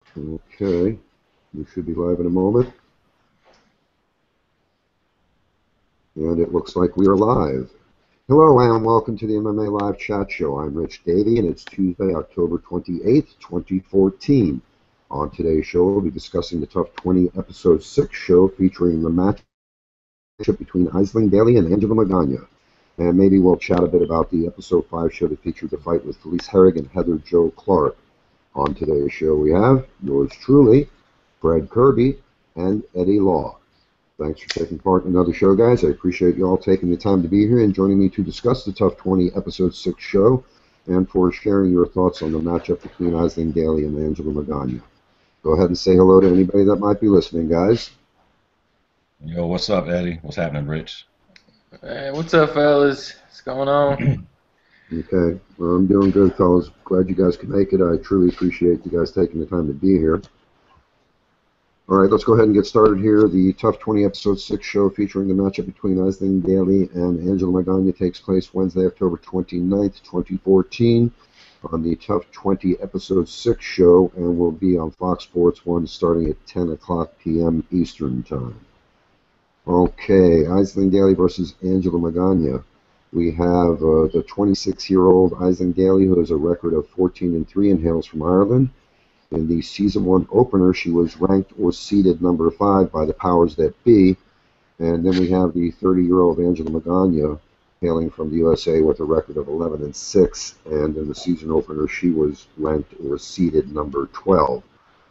Okay, we should be live in a moment. And it looks like we are live. Hello and welcome to the MMA Live Chat Show. I'm Rich Davie and it's Tuesday, October 28th, 2014. On today's show, we'll be discussing the TUF 20 Episode 6 show featuring the matchup between Daly and Angela Magana. And maybe we'll chat a bit about the Episode 5 show that featured the fight with Felice Herrig and Heather Jo Clark. On today's show, we have yours truly, Fred Kirby, and Eddie Law. Thanks for taking part in another show, guys. I appreciate you all taking the time to be here and joining me to discuss the TUF 20 Episode 6 show and for sharing your thoughts on the matchup between Daly and Angela Magana. Go ahead and say hello to anybody that might be listening, guys. Yo, what's up, Eddie? What's happening, Rich? Hey, what's up, fellas? What's going on? Okay, well, I'm doing good, fellas. Glad you guys could make it. I truly appreciate you guys taking the time to be here. All right, let's go ahead and get started here. The TUF 20 Episode 6 show featuring the matchup between Daly and Angela Magana takes place Wednesday, October 29th, 2014 on the TUF 20 Episode 6 show and will be on Fox Sports 1 starting at 10 o'clock p.m. Eastern Time. Okay, Daly versus Angela Magana. We have the 26-year-old Daly, who has a record of 14-3 and hails from Ireland. In the Season 1 opener, she was ranked or seeded number 5 by the powers that be. And then we have the 30-year-old Angela Magana, hailing from the USA with a record of 11-6. And in the season opener, she was ranked or seeded number 12.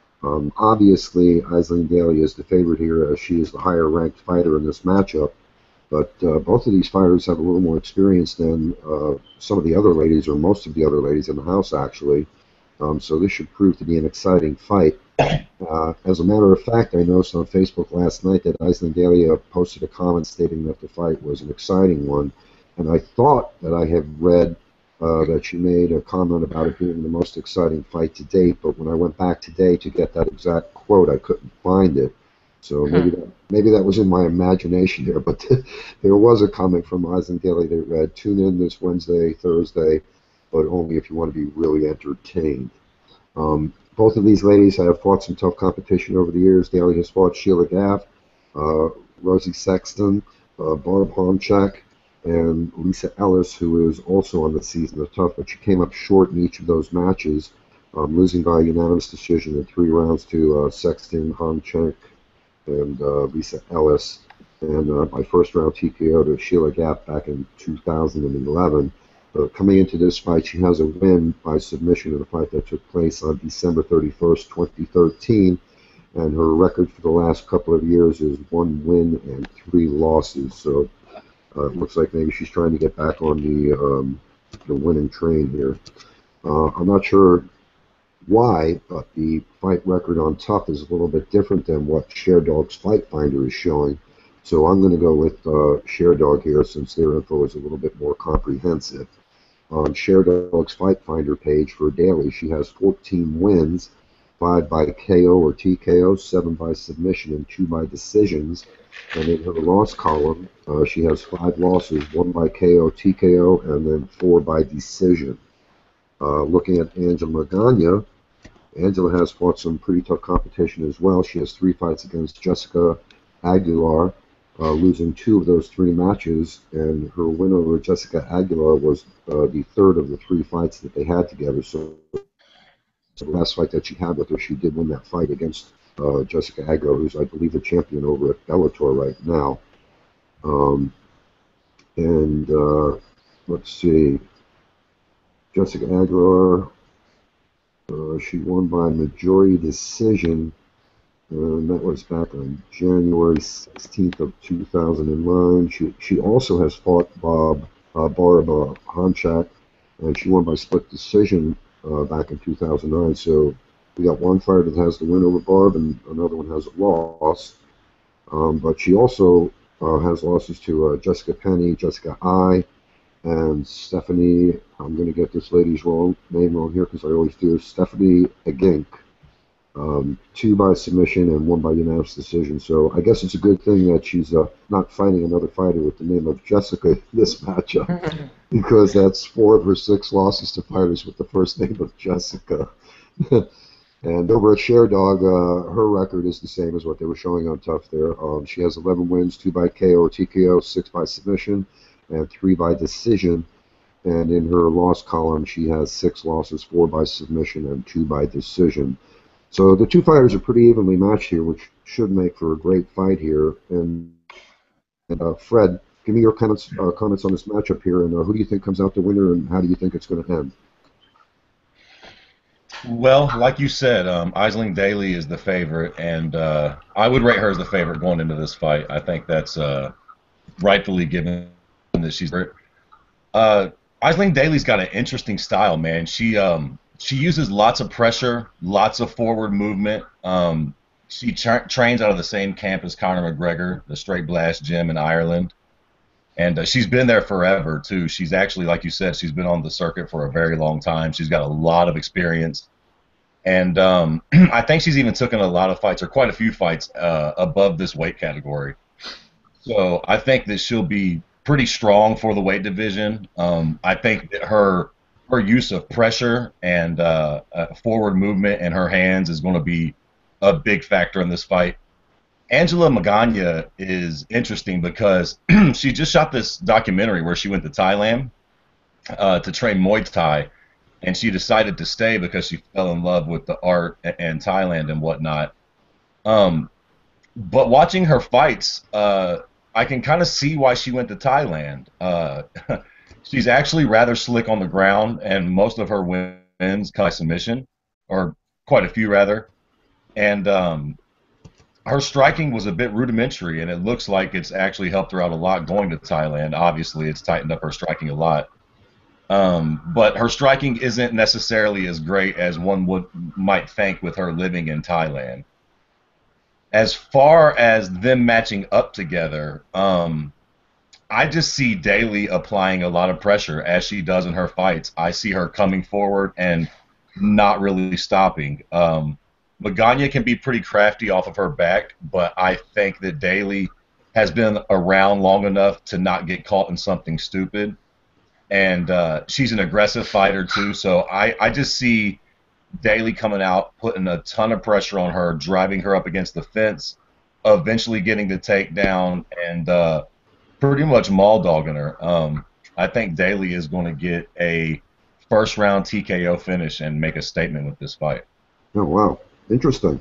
Obviously, Daly is the favorite here, as she is the higher-ranked fighter in this matchup. But both of these fighters have a little more experience than some of the other ladies, or most of the other ladies in the house, actually. So this should prove to be an exciting fight. As a matter of fact, I noticed on Facebook last night that Daly posted a comment stating that the fight was an exciting one. And I thought that I had read that she made a comment about it being the most exciting fight to date. But when I went back today to get that exact quote, I couldn't find it. So maybe that was in my imagination there. But there was a comment from Daly that read, "Tune in this Wednesday, Thursday, but only if you want to be really entertained." Both of these ladies have fought some tough competition over the years. Daly has fought Sheila Gaff, Rosie Sexton, Barb Homchak, and Lisa Ellis, who is also on the season of TUF, but she came up short in each of those matches, losing by unanimous decision in 3 rounds to Sexton, Homchak, and Lisa Ellis, and by first round TKO to Sheila Gaff back in 2011. Coming into this fight, she has a win by submission in a fight that took place on December 31st, 2013, and her record for the last couple of years is 1 win and 3 losses. So it looks like maybe she's trying to get back on the winning train here. I'm not sure why, but the fight record on TUF is a little bit different than what Sherdog's Fight Finder is showing. So I'm going to go with Sherdog here, since their info is a little bit more comprehensive. On Sherdog's Fight Finder page for Daly, she has 14 wins, 5 by KO or TKO, 7 by submission, and 2 by decisions. And in her loss column, she has 5 losses, 1 by KO, TKO, and then 4 by decision. Looking at Angela Magana, Angela has fought some pretty tough competition as well. She has 3 fights against Jessica Aguilar, losing 2 of those 3 matches, and her win over Jessica Aguilar was the 3rd of the 3 fights that they had together. So the last fight that she had with her, she did win that fight against Jessica Aguilar, who's, I believe, the champion over at Bellator right now. Let's see, Jessica Aguilar, she won by majority decision. And that was back on January 16th of 2009. She also has fought Barb Homchak, and she won by split decision back in 2009. So we got one fighter that has the win over Barb, and another one has a loss. But she also has losses to Jessica Penny, Jessica I, and Stephanie. I'm going to get this lady's name wrong here because I always do. Stephanie Agink. 2 by submission and 1 by unanimous decision. So I guess it's a good thing that she's not fighting another fighter with the name of Jessica in this matchup, because that's 4 of her 6 losses to fighters with the first name of Jessica. And over at Sherdog, her record is the same as what they were showing on TUF there. She has 11 wins, 2 by KO or TKO, 6 by submission, and 3 by decision. And in her loss column, she has 6 losses, 4 by submission and 2 by decision. So the two fighters are pretty evenly matched here, which should make for a great fight here. And Fred, give me your comments on this matchup here, and who do you think comes out the winner, and how do you think it's going to end? Well, like you said, Aisling Daly is the favorite, and I would rate her as the favorite going into this fight. I think that's rightfully given that she's Aisling Daly's got an interesting style, man. She uses lots of pressure, lots of forward movement. She trains out of the same camp as Conor McGregor, the Straight Blast Gym in Ireland. And she's been there forever, too. She's actually, like you said, she's been on the circuit for a very long time. She's got a lot of experience. And I think she's even taken a lot of fights, or quite a few fights, above this weight category. So I think that she'll be pretty strong for the weight division. I think that her use of pressure and forward movement in her hands is going to be a big factor in this fight. Angela Magana is interesting because she just shot this documentary where she went to Thailand to train Muay Thai, and she decided to stay because she fell in love with the art and Thailand and whatnot. But watching her fights, I can kind of see why she went to Thailand. She's actually rather slick on the ground, and most of her wins by submission, or quite a few rather. And her striking was a bit rudimentary, and it looks like it's actually helped her out a lot going to Thailand. Obviously, it's tightened up her striking a lot. But her striking isn't necessarily as great as one might think with her living in Thailand. As far as them matching up together, I just see Daly applying a lot of pressure, as she does in her fights. I see her coming forward and not really stopping. Magana can be pretty crafty off of her back, but I think that Daly has been around long enough to not get caught in something stupid. And she's an aggressive fighter, too, so I just see Daly coming out, putting a ton of pressure on her, driving her up against the fence, eventually getting the takedown, and pretty much maul-dogging her. I think Daly is going to get a first-round TKO finish and make a statement with this fight. Oh, wow. Interesting.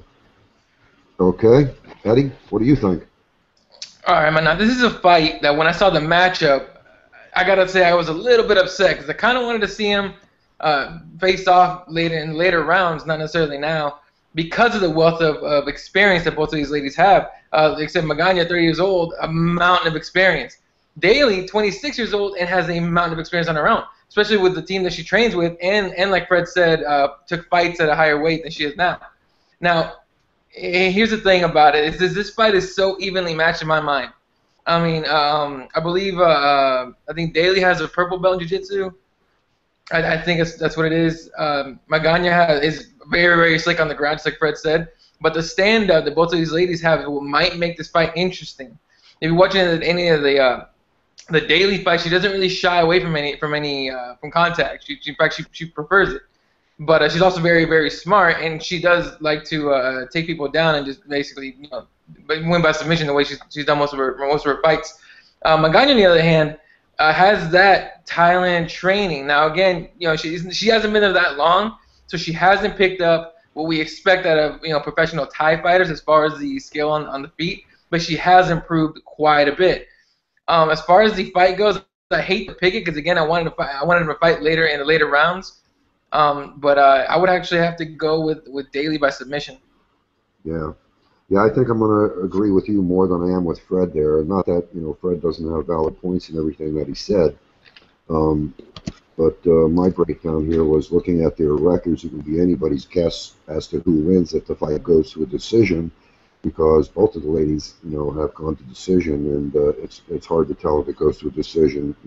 Okay. Eddie, what do you think? All right, man. Now, this is a fight that when I saw the matchup, I got to say I was a little bit upset because I kind of wanted to see him face off later rounds, not necessarily now, because of the wealth of experience that both of these ladies have. Except Magana, 30 years old, a mountain of experience. Daly, 26 years old, and has a mountain of experience on her own, especially with the team that she trains with, and like Fred said, took fights at a higher weight than she is now. Now, here's the thing about it, is this fight is so evenly matched in my mind. I mean, I believe, I think Daly has a purple belt in jiu-jitsu. I think that's what it is. Magana is very, very slick on the ground, just like Fred said. But the stand-up that both of these ladies have might make this fight interesting. If you're watching any of the Daly fight, she doesn't really shy away from contact. In fact, she prefers it. But she's also very, very smart, and she does like to take people down and just basically, win by submission the way she's done most of her fights. Magana, on the other hand, has that Thailand training. Now, again, she hasn't been there that long, so she hasn't picked up what we expect out of professional Thai fighters as far as the skill on the feet, but she has improved quite a bit. As far as the fight goes, I hate to pick it because again, I wanted him to fight later in the later rounds. But I would actually have to go with Daly by submission. Yeah. Yeah, I think I'm going to agree with you more than I am with Fred there. Not that, Fred doesn't have valid points in everything that he said. But my breakdown here was looking at their records. It would be anybody's guess as to who wins if the fight goes to a decision, because both of the ladies, have gone to decision, and it's hard to tell if it goes to a decision,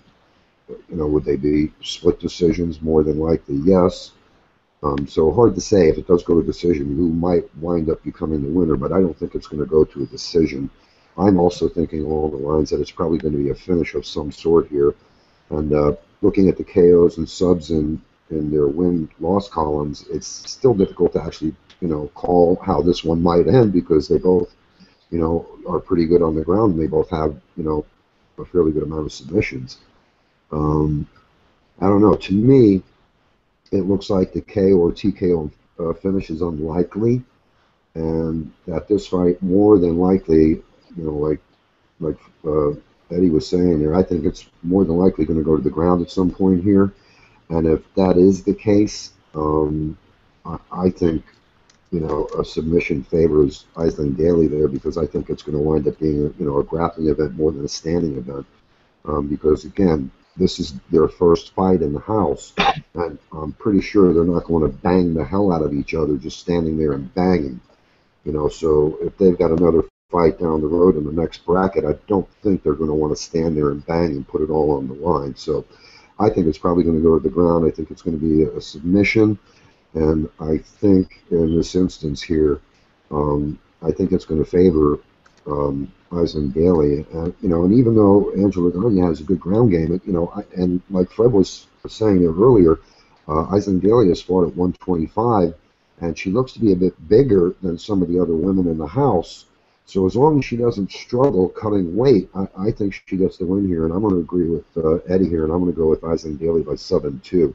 would they be split decisions? More than likely, yes. So hard to say if it does go to a decision who might wind up becoming the winner, but I don't think it's going to go to a decision. I'm also thinking along the lines that it's probably going to be a finish of some sort here. And looking at the KOs and subs in in their win-loss columns, it's still difficult to actually, call how this one might end because they both, are pretty good on the ground and they both have, a fairly good amount of submissions. I don't know. To me, it looks like the KO or TKO finish is unlikely, and that this fight more than likely, like Eddie was saying there, I think it's more than likely going to go to the ground at some point here. And if that is the case, I think, a submission favors Aisling Daly there because I think it's going to wind up being a grappling event more than a standing event. Because again, this is their first fight in the house, and I'm pretty sure they're not going to bang the hell out of each other just standing there and banging. So if they've got another fight down the road in the next bracket, I don't think they're going to want to stand there and bang and put it all on the line. So I think it's probably going to go to the ground. I think it's going to be a submission, and I think in this instance here, I think it's going to favor Aisling Daly. And even though Angela Magana has a good ground game, and like Fred was saying there earlier, Aisling Daly has fought at 125, and she looks to be a bit bigger than some of the other women in the house. So as long as she doesn't struggle cutting weight, I think she gets the win here, and I'm going to agree with Eddie here, and I'm going to go with Aisling Daly by 7-2.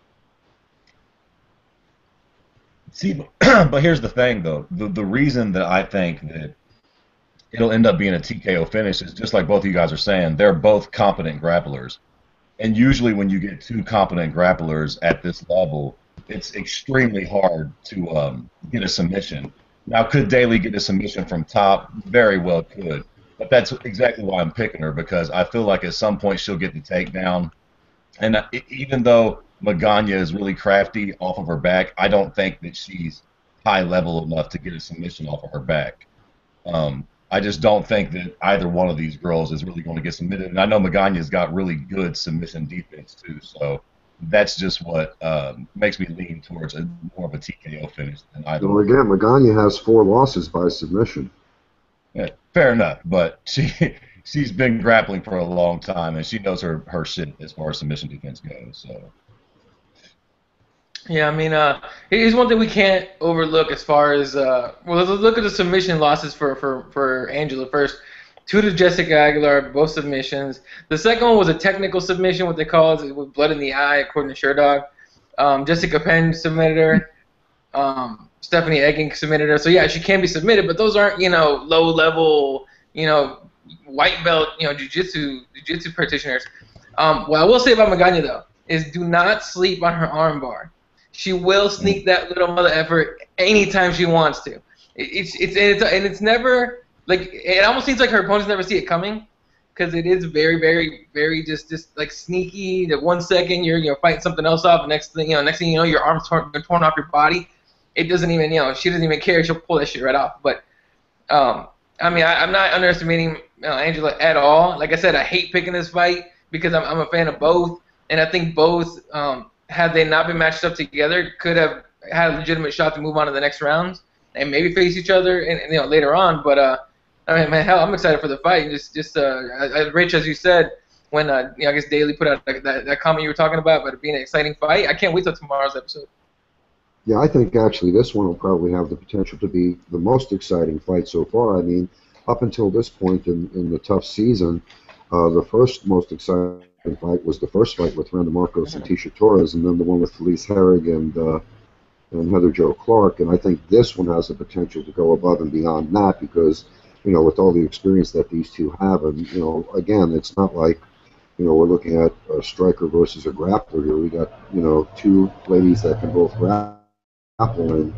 See, but here's the thing, though. The reason that I think that it'll end up being a TKO finish is just like both of you guys are saying, they're both competent grapplers. And usually when you get two competent grapplers at this level, it's extremely hard to get a submission. Now, could Daly get a submission from top? Very well could. But that's exactly why I'm picking her, because I feel like at some point she'll get the takedown. And even though Magana is really crafty off of her back, I don't think that she's high level enough to get a submission off of her back. I just don't think that either one of these girls is really going to get submitted. And I know Magana's got really good submission defense too, so that's just what makes me lean towards more of a TKO finish than either. Well, again, Magana has 4 losses by submission. Yeah, fair enough, but she's been grappling for a long time, and she knows her shit as far as submission defense goes. So. Yeah, I mean, here's one thing we can't overlook as far as well. Let's look at the submission losses for Angela first. 2 to Jessica Aguilar, both submissions. The second one was a technical submission, what they call it, with blood in the eye, according to Sherdog. Jessica Penn submitted her. Stephanie Egging submitted her. So yeah, she can be submitted, but those aren't low level white belt jiu-jitsu practitioners. What I will say about Magana though is do not sleep on her armbar. She will sneak that little mother effort anytime she wants to. It's never like, it almost seems like her opponents never see it coming, because it is very, very, very just like sneaky. That 1 second you're fighting something else off, and next thing you know, your arm's torn off your body. It doesn't even she doesn't even care. She'll pull that shit right off. But I mean, I'm not underestimating Angela at all. Like I said, I hate picking this fight because I'm a fan of both, and I think both, had they not been matched up together, could have had a legitimate shot to move on to the next rounds and maybe face each other and later on. But I mean, man, hell, I'm excited for the fight. And just Rich, as you said, when I guess Daly put out that comment you were talking about it being an exciting fight, I can't wait till tomorrow's episode. Yeah, I think actually this one will probably have the potential to be the most exciting fight so far. I mean, up until this point in the TUF season, the first most exciting fight was the first fight with Randa Marcos and Tisha Torres, and then the one with Felice Herrig and Heather Jo Clark. And I think this one has the potential to go above and beyond that because, with all the experience that these two have, and, again, it's not like, we're looking at a striker versus a grappler here. We got, 2 ladies that can both grapple, and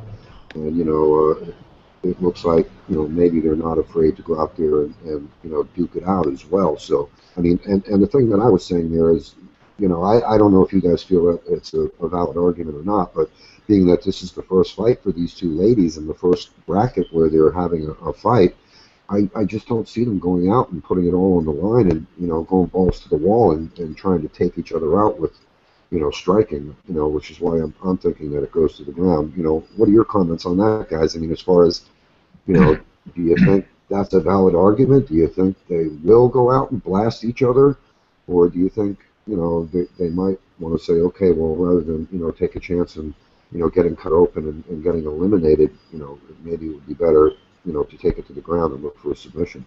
it looks like, maybe they're not afraid to go out there and duke it out as well. So, I mean, and the thing that I was saying there is, I don't know if you guys feel that it's a valid argument or not, but being that this is the first fight for these 2 ladies in the first bracket where they're having a fight, I just don't see them going out and putting it all on the line and, going balls to the wall and trying to take each other out with, striking, which is why I'm thinking that it goes to the ground. What are your comments on that, guys? I mean, as far as, do you think that's a valid argument? Do you think they will go out and blast each other? Or do you think, you know, they might want to say, okay, well, rather than, you know, take a chance and, you know, getting cut open and getting eliminated, you know, maybe it would be better, you know, to take it to the ground and look for a submission.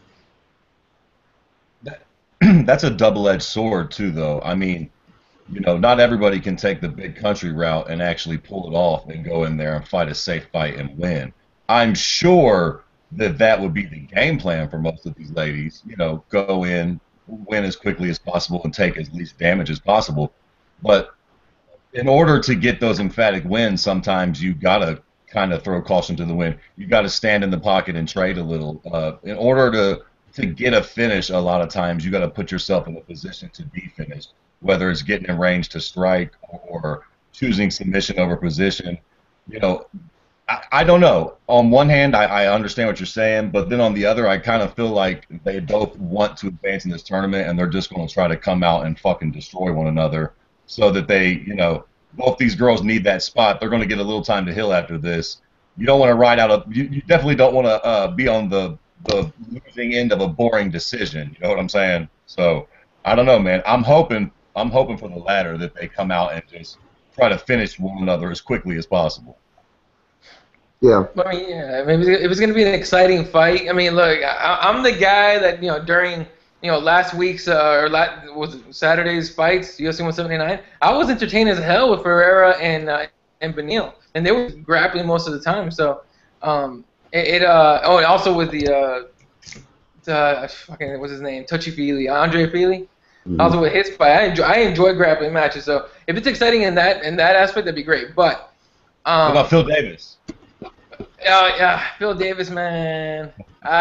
That, that's a double-edged sword too, though. I mean, you know, not everybody can take the big country route and actually pull it off and go in there and fight a safe fight and win. I'm sure that that would be the game plan for most of these ladies. You know, go in, win as quickly as possible, and take as least damage as possible. But in order to get those emphatic wins, sometimes you gotta kind of throw caution to the wind. You got to stand in the pocket and trade a little. In order to get a finish, a lot of times you got to put yourself in a position to be finished, whether it's getting in range to strike or choosing submission over position. You know, I don't know. On one hand, I understand what you're saying, but then on the other, I kind of feel like they both want to advance in this tournament, and they're just going to try to come out and fucking destroy one another so that they, you know, both these girls need that spot. They're going to get a little time to heal after this. You don't want to ride out a. You definitely don't want to be on the losing end of a boring decision. You know what I'm saying? So I don't know, man. I'm hoping for the latter, that they come out and just try to finish one another as quickly as possible. Yeah. I mean, yeah. I mean, it was going to be an exciting fight. I mean, look, I'm the guy that, you know, during, you know, last week's was it Saturday's fights, UFC 179. I was entertained as hell with Ferreira and Benil, and they were grappling most of the time. So, oh, and also with the fucking, what's his name, Touchy-Feely, Andre Feely. Mm-hmm. Also with his fight, I enjoy grappling matches. So if it's exciting in that aspect, that'd be great. But what about Phil Davis? Yeah, Phil Davis, man.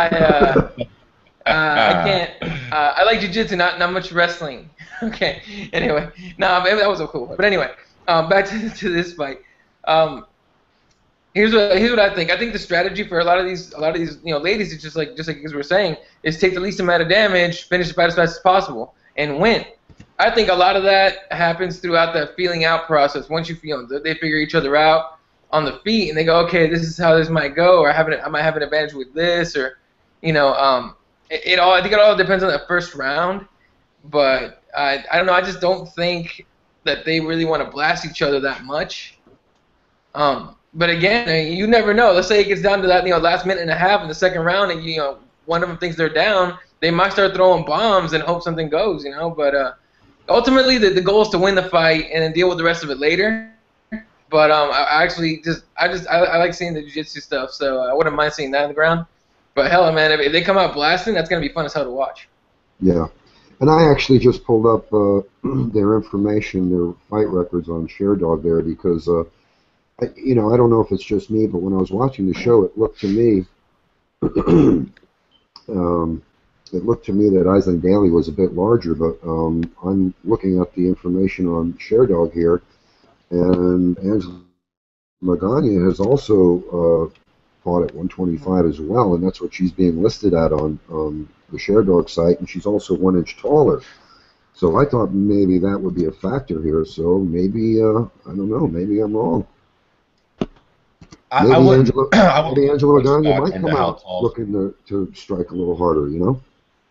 I can't. I like jiu-jitsu, not much wrestling. Okay. Anyway, that was so cool. But anyway, back to this fight. Here's what I think. I think the strategy for a lot of these you know, ladies is just like as we're saying, is take the least amount of damage, finish the fight as fast as possible, and win. I think a lot of that happens throughout that feeling out process. Once you feel they figure each other out on the feet, and they go, okay, this is how this might go, or I might have an advantage with this, or, you know, I think it all depends on that first round. But I don't know. I just don't think that they really want to blast each other that much. But again, you never know. Let's say it gets down to that, you know, last minute and a half in the second round, and, you know, one of them thinks they're down. They might start throwing bombs and hope something goes, you know. But ultimately, the goal is to win the fight and then deal with the rest of it later. But I like seeing the jiu-jitsu stuff, so I wouldn't mind seeing that on the ground. But hell, man, if they come out blasting, that's gonna be fun as hell to watch. Yeah, and I actually just pulled up their information, their fight records on ShareDog there, because you know, I don't know if it's just me, but when I was watching the show, it looked to me, that Aisling Daly was a bit larger. But I'm looking at the information on ShareDog here. And Angela Magana has also fought at 125 as well, and that's what she's being listed at on the ShareDog site, and she's also 1 inch taller. So I thought maybe that would be a factor here. So maybe, I don't know, maybe I'm wrong. Maybe Angela Magana might come out looking to strike a little harder, you know?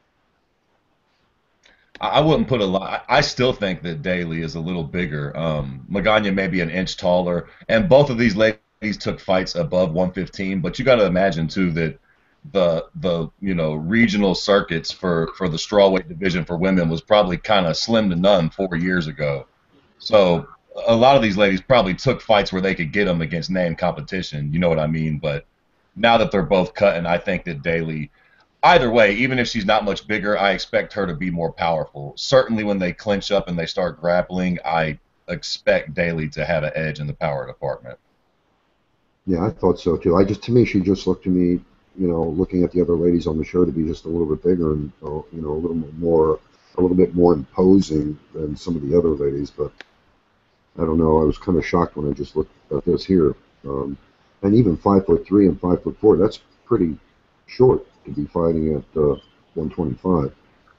I wouldn't put a lot. I still think that Daly is a little bigger. Magana may be an inch taller, and both of these ladies took fights above 115. But you got to imagine too that the you know, regional circuits for the strawweight division for women was probably kind of slim to none 4 years ago. So a lot of these ladies probably took fights where they could get them against name competition. You know what I mean? But now that they're both cutting, I think that Daly. Either way, even if she's not much bigger, I expect her to be more powerful. Certainly when they clinch up and they start grappling, I expect Daly to have an edge in the power department. Yeah, I thought so too. To me, she just looked to me, you know, looking at the other ladies on the show, to be just a little bit bigger and, you know, a little bit more imposing than some of the other ladies. But I don't know. I was kind of shocked when I just looked at this here. And even 5'3" and 5'4", that's pretty short to be fighting at 125.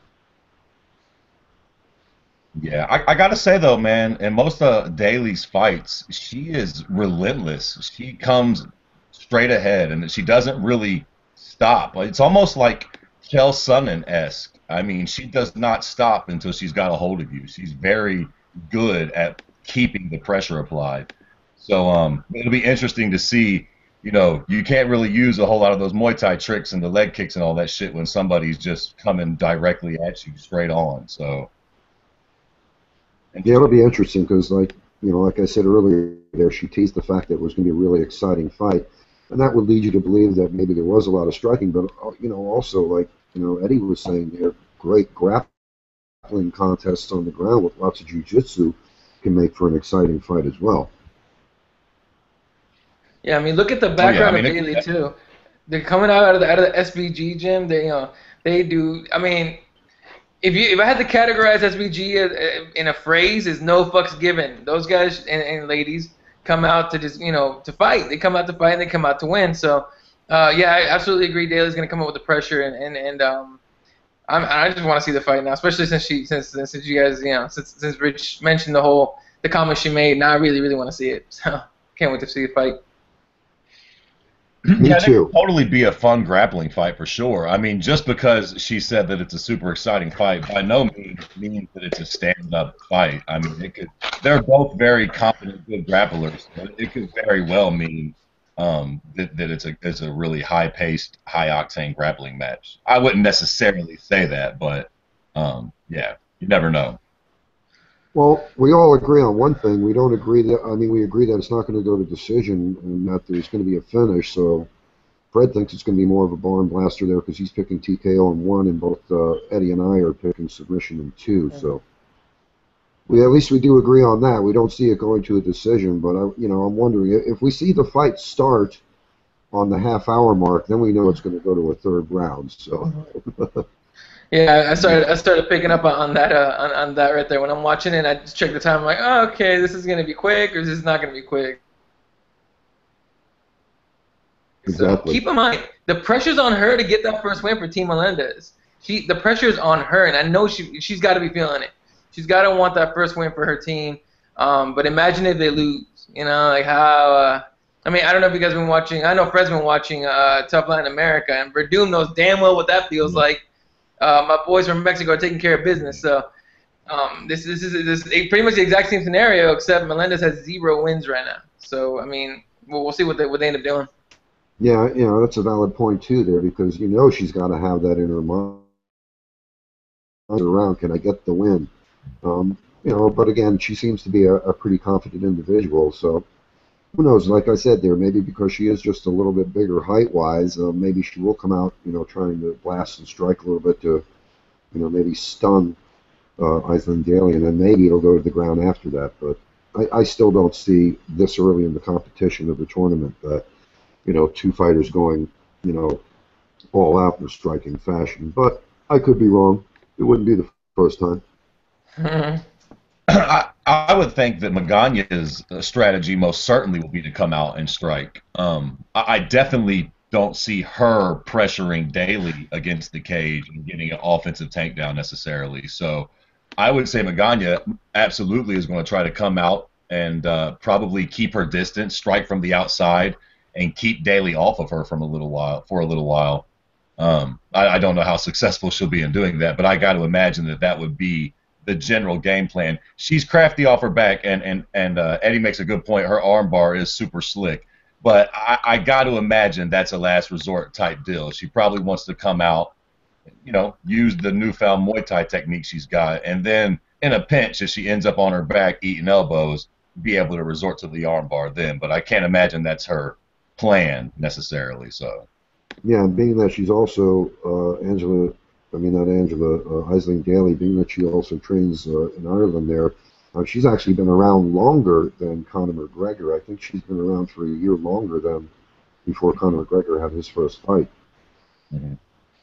Yeah, I gotta say though, man, in most of Daly's fights, she is relentless. She comes straight ahead, and she doesn't really stop. It's almost like Chael Sonnen-esque. I mean, she does not stop until she's got a hold of you. She's very good at keeping the pressure applied. So it'll be interesting to see. You know, you can't really use a whole lot of those Muay Thai tricks and the leg kicks and all that shit when somebody's just coming directly at you straight on. So yeah, it'll be interesting because, like like I said earlier, there she teased the fact that it was going to be a really exciting fight, and that would lead you to believe that maybe there was a lot of striking, but also like Eddie was saying, there great grappling contests on the ground with lots of jiu-jitsu can make for an exciting fight as well. Yeah, I mean, look at the background of Daly too. They're coming out of the SBG gym. They do. I mean, if I had to categorize SBG in a phrase, is no fucks given. Those guys and ladies come out to just to fight. They come out to fight and they come out to win. So yeah, I absolutely agree. Daly's gonna come up with the pressure and I just want to see the fight now, especially since you guys since Rich mentioned the comment she made. Now I really want to see it. So can't wait to see the fight. Me yeah, too. it could totally be a fun grappling fight for sure. I mean, just because she said that it's a super exciting fight, by no means means that it's a stand-up fight. I mean, they're both very competent, good grapplers, but it could very well mean that it's a really high-paced, high-octane grappling match. I wouldn't necessarily say that, but yeah, you never know. Well, we all agree on one thing. We don't agree that. I mean, we agree that it's not going to go to decision and that there's going to be a finish. So Fred thinks it's going to be more of a barn blaster there because he's picking TKO in 1, and both Eddie and I are picking submission in 2. So at least we do agree on that. We don't see it going to a decision, but I'm wondering if we see the fight start on the half-hour mark, then we know it's going to go to a third round. So. Yeah, I started picking up on that on that right there. When I'm watching it, I just check the time. I'm like, oh, okay, this is gonna be quick, or this is not gonna be quick. Exactly. So keep in mind, the pressure's on her to get that first win for Team Melendez. The pressure's on her, and I know she's got to be feeling it. She's got to want that first win for her team. But imagine if they lose. Like how. I mean, I don't know if you guys have been watching. I know Fred's been watching Tough Latin America, and Verdum knows damn well what that feels like. My boys from Mexico are taking care of business, so this is pretty much the exact same scenario, except Melendez has 0 wins right now. So I mean, we'll see what they end up doing. Yeah, that's a valid point too there, because she's got to have that in her mind around, can I get the win? But again, she seems to be a pretty confident individual, so who knows? Like I said there, maybe because she is just a little bit bigger height-wise, maybe she will come out, trying to blast and strike a little bit to, maybe stun Island Daly, and then maybe it'll go to the ground after that. But I still don't see this early in the competition of the tournament that, 2 fighters going, all out in a striking fashion. But I could be wrong. It wouldn't be the first time. I would think that Magana's strategy most certainly will be to come out and strike. I definitely don't see her pressuring Daly against the cage and getting an offensive takedown necessarily. So I would say Magana absolutely is going to try to come out and probably keep her distance, strike from the outside, and keep Daly off of her for a little while. I don't know how successful she'll be in doing that, but I got to imagine that would be the general game plan. She's crafty off her back, and Eddie makes a good point. Her armbar is super slick, but I got to imagine that's a last resort type deal. She probably wants to come out, use the newfound Muay Thai technique she's got, and then in a pinch, if she ends up on her back eating elbows, be able to resort to the armbar then. But I can't imagine that's her plan necessarily. So. Yeah, and being that she's also Isling Daly, being that she also trains in Ireland there, she's actually been around longer than Conor McGregor. I think she's been around for a year longer than before Conor McGregor had his first fight. Mm-hmm.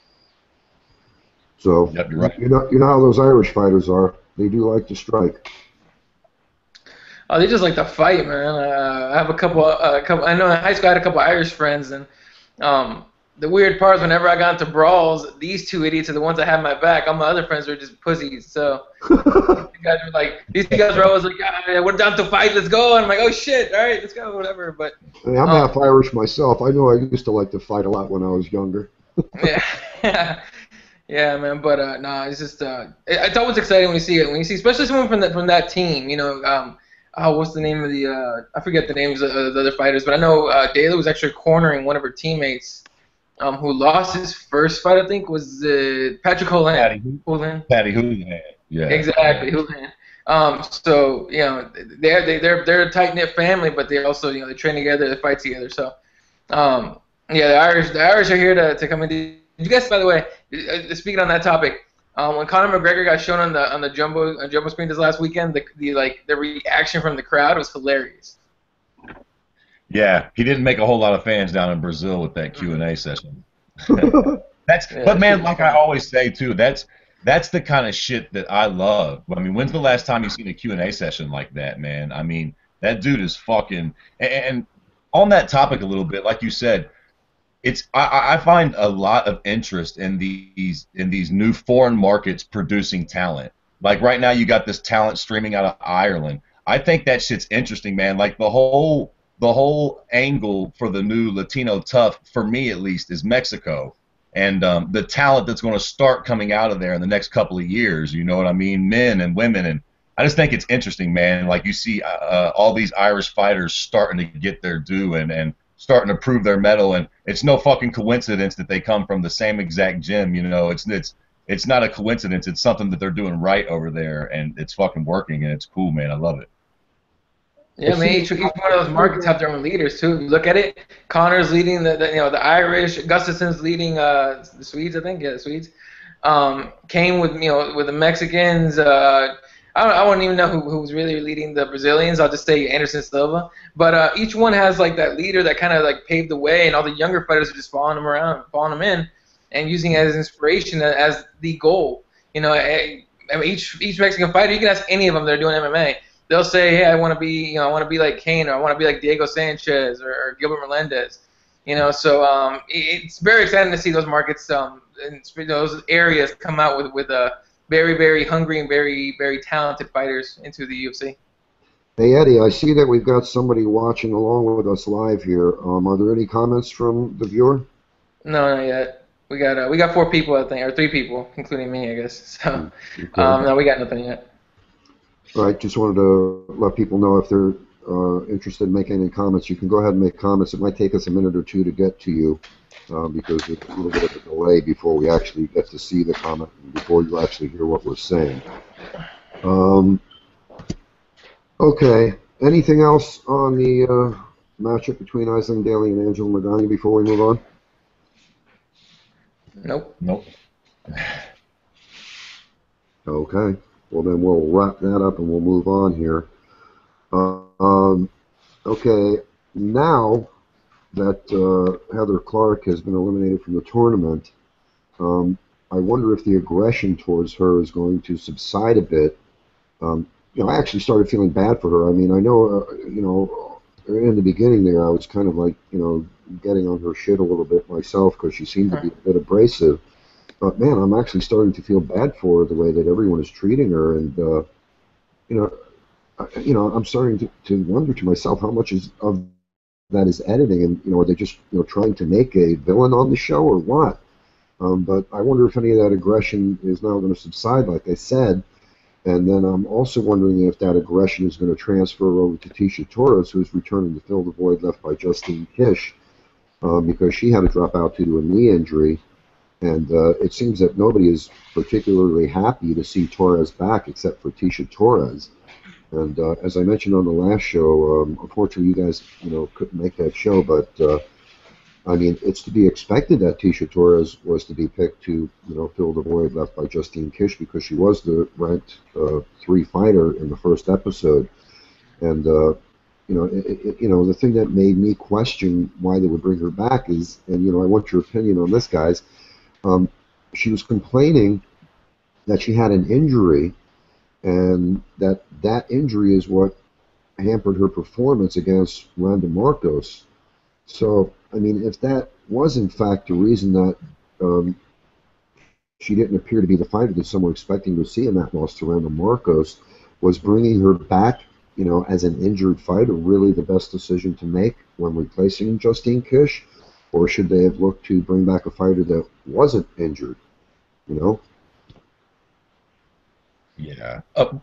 So, yep, you're right. You know how those Irish fighters are. They do like to strike. Oh, they just like to fight, man. I have a couple. I know in high school I had a couple Irish friends, and the weird part is whenever I got into brawls, these 2 idiots are the ones that had my back. All my other friends were just pussies. So these guys were always like, yeah, we're down to fight, let's go. And I'm like, oh shit, all right, let's go, whatever. But I'm half Irish myself. I know I used to like to fight a lot when I was younger. yeah. Yeah, man. But no, it's just it's always exciting when you see it. When you see, especially someone from that team. You know, oh, what's the name of the? I forget the names of the other fighters, but I know Daly was actually cornering one of her teammates, who lost his first fight. I think was Patrick Holan. Patty Houlihan. Yeah. Exactly, Houlihan. So you know, they're a tight knit family, but they also they train together, they fight together. So yeah, the Irish are here to come in. Did you guys, by the way, speaking on that topic, when Conor McGregor got shown on the jumbo screen this last weekend, the reaction from the crowd was hilarious. Yeah, he didn't make a whole lot of fans down in Brazil with that Q&A session. Yeah, but man, like I always say too, that's the kind of shit that I love. I mean, when's the last time you seen a Q&A session like that, man? I mean, that dude is fucking. And on that topic a little bit, like you said, I find a lot of interest in these new foreign markets producing talent. Like right now, you got this talent streaming out of Ireland. I think that shit's interesting, man. Like the whole angle for the new Latino TUF, for me at least, is Mexico, and the talent that's going to start coming out of there in the next couple of years. You know what I mean? Men and women, and I just think it's interesting, man. Like you see all these Irish fighters starting to get their due and starting to prove their mettle, and it's no fucking coincidence that they come from the same exact gym. You know, it's not a coincidence. It's something that they're doing right over there, and it's fucking working, and it's cool, man. I love it. Yeah, man. Each one of those markets have their own leaders too. Look at it. Connor's leading the Irish. Gustafson's leading the Swedes, I think. Yeah, the Swedes. Kane with the Mexicans. I wouldn't even know who was really leading the Brazilians. I'll just say Anderson Silva. But each one has like that leader that kind of like paved the way, and all the younger fighters are just following them around, following them in, and using it as inspiration as the goal. You know, I mean, each Mexican fighter, you can ask any of them that are doing MMA. They'll say, hey, I want to be like Kane, or I want to be like Diego Sanchez or Gilbert Melendez. You know, so it's very exciting to see those markets, and those areas come out with very, very hungry and very, very talented fighters into the UFC. Hey, Eddie, I see that we've got somebody watching along with us live here. Are there any comments from the viewer? No, not yet. We got 4 people, I think, or 3 people, including me, I guess. So, okay. No, we got nothing yet. All right, just wanted to let people know if they're interested in making any comments. You can go ahead and make comments. It might take us a minute or two to get to you because there's a little bit of a delay before we actually get to see the comment and before you actually hear what we're saying. Okay, anything else on the matchup between Aisling Daly and Angela Magana before we move on? Nope. Okay. Well, then we'll wrap that up and we'll move on here. Okay, now that Heather Clark has been eliminated from the tournament, I wonder if the aggression towards her is going to subside a bit. I actually started feeling bad for her. I mean, I know, in the beginning there, I was kind of like, getting on her shit a little bit myself because she seemed to be a bit abrasive. But man, I'm actually starting to feel bad for her the way that everyone is treating her, and I'm starting to wonder to myself how much of that is editing, and are they just trying to make a villain on the show or what? But I wonder if any of that aggression is now going to subside, like I said, and then I'm also wondering if that aggression is going to transfer over to Tisha Torres, who's returning to fill the void left by Justine Kish, because she had to drop out due to a knee injury. And it seems that nobody is particularly happy to see Torres back except for Tisha Torres. And as I mentioned on the last show, unfortunately you guys couldn't make that show, but I mean, it's to be expected that Tisha Torres was to be picked to fill the void left by Justine Kish because she was the ranked 3 fighter in the first episode. And the thing that made me question why they would bring her back is, and I want your opinion on this, guys. She was complaining that she had an injury, and that injury is what hampered her performance against Randa Marcos. So, I mean, if that was in fact the reason that she didn't appear to be the fighter that some were expecting to see in that loss to Randa Marcos, was bringing her back, as an injured fighter really the best decision to make when replacing Justine Kish? Or should they have looked to bring back a fighter that wasn't injured? You know. Yeah.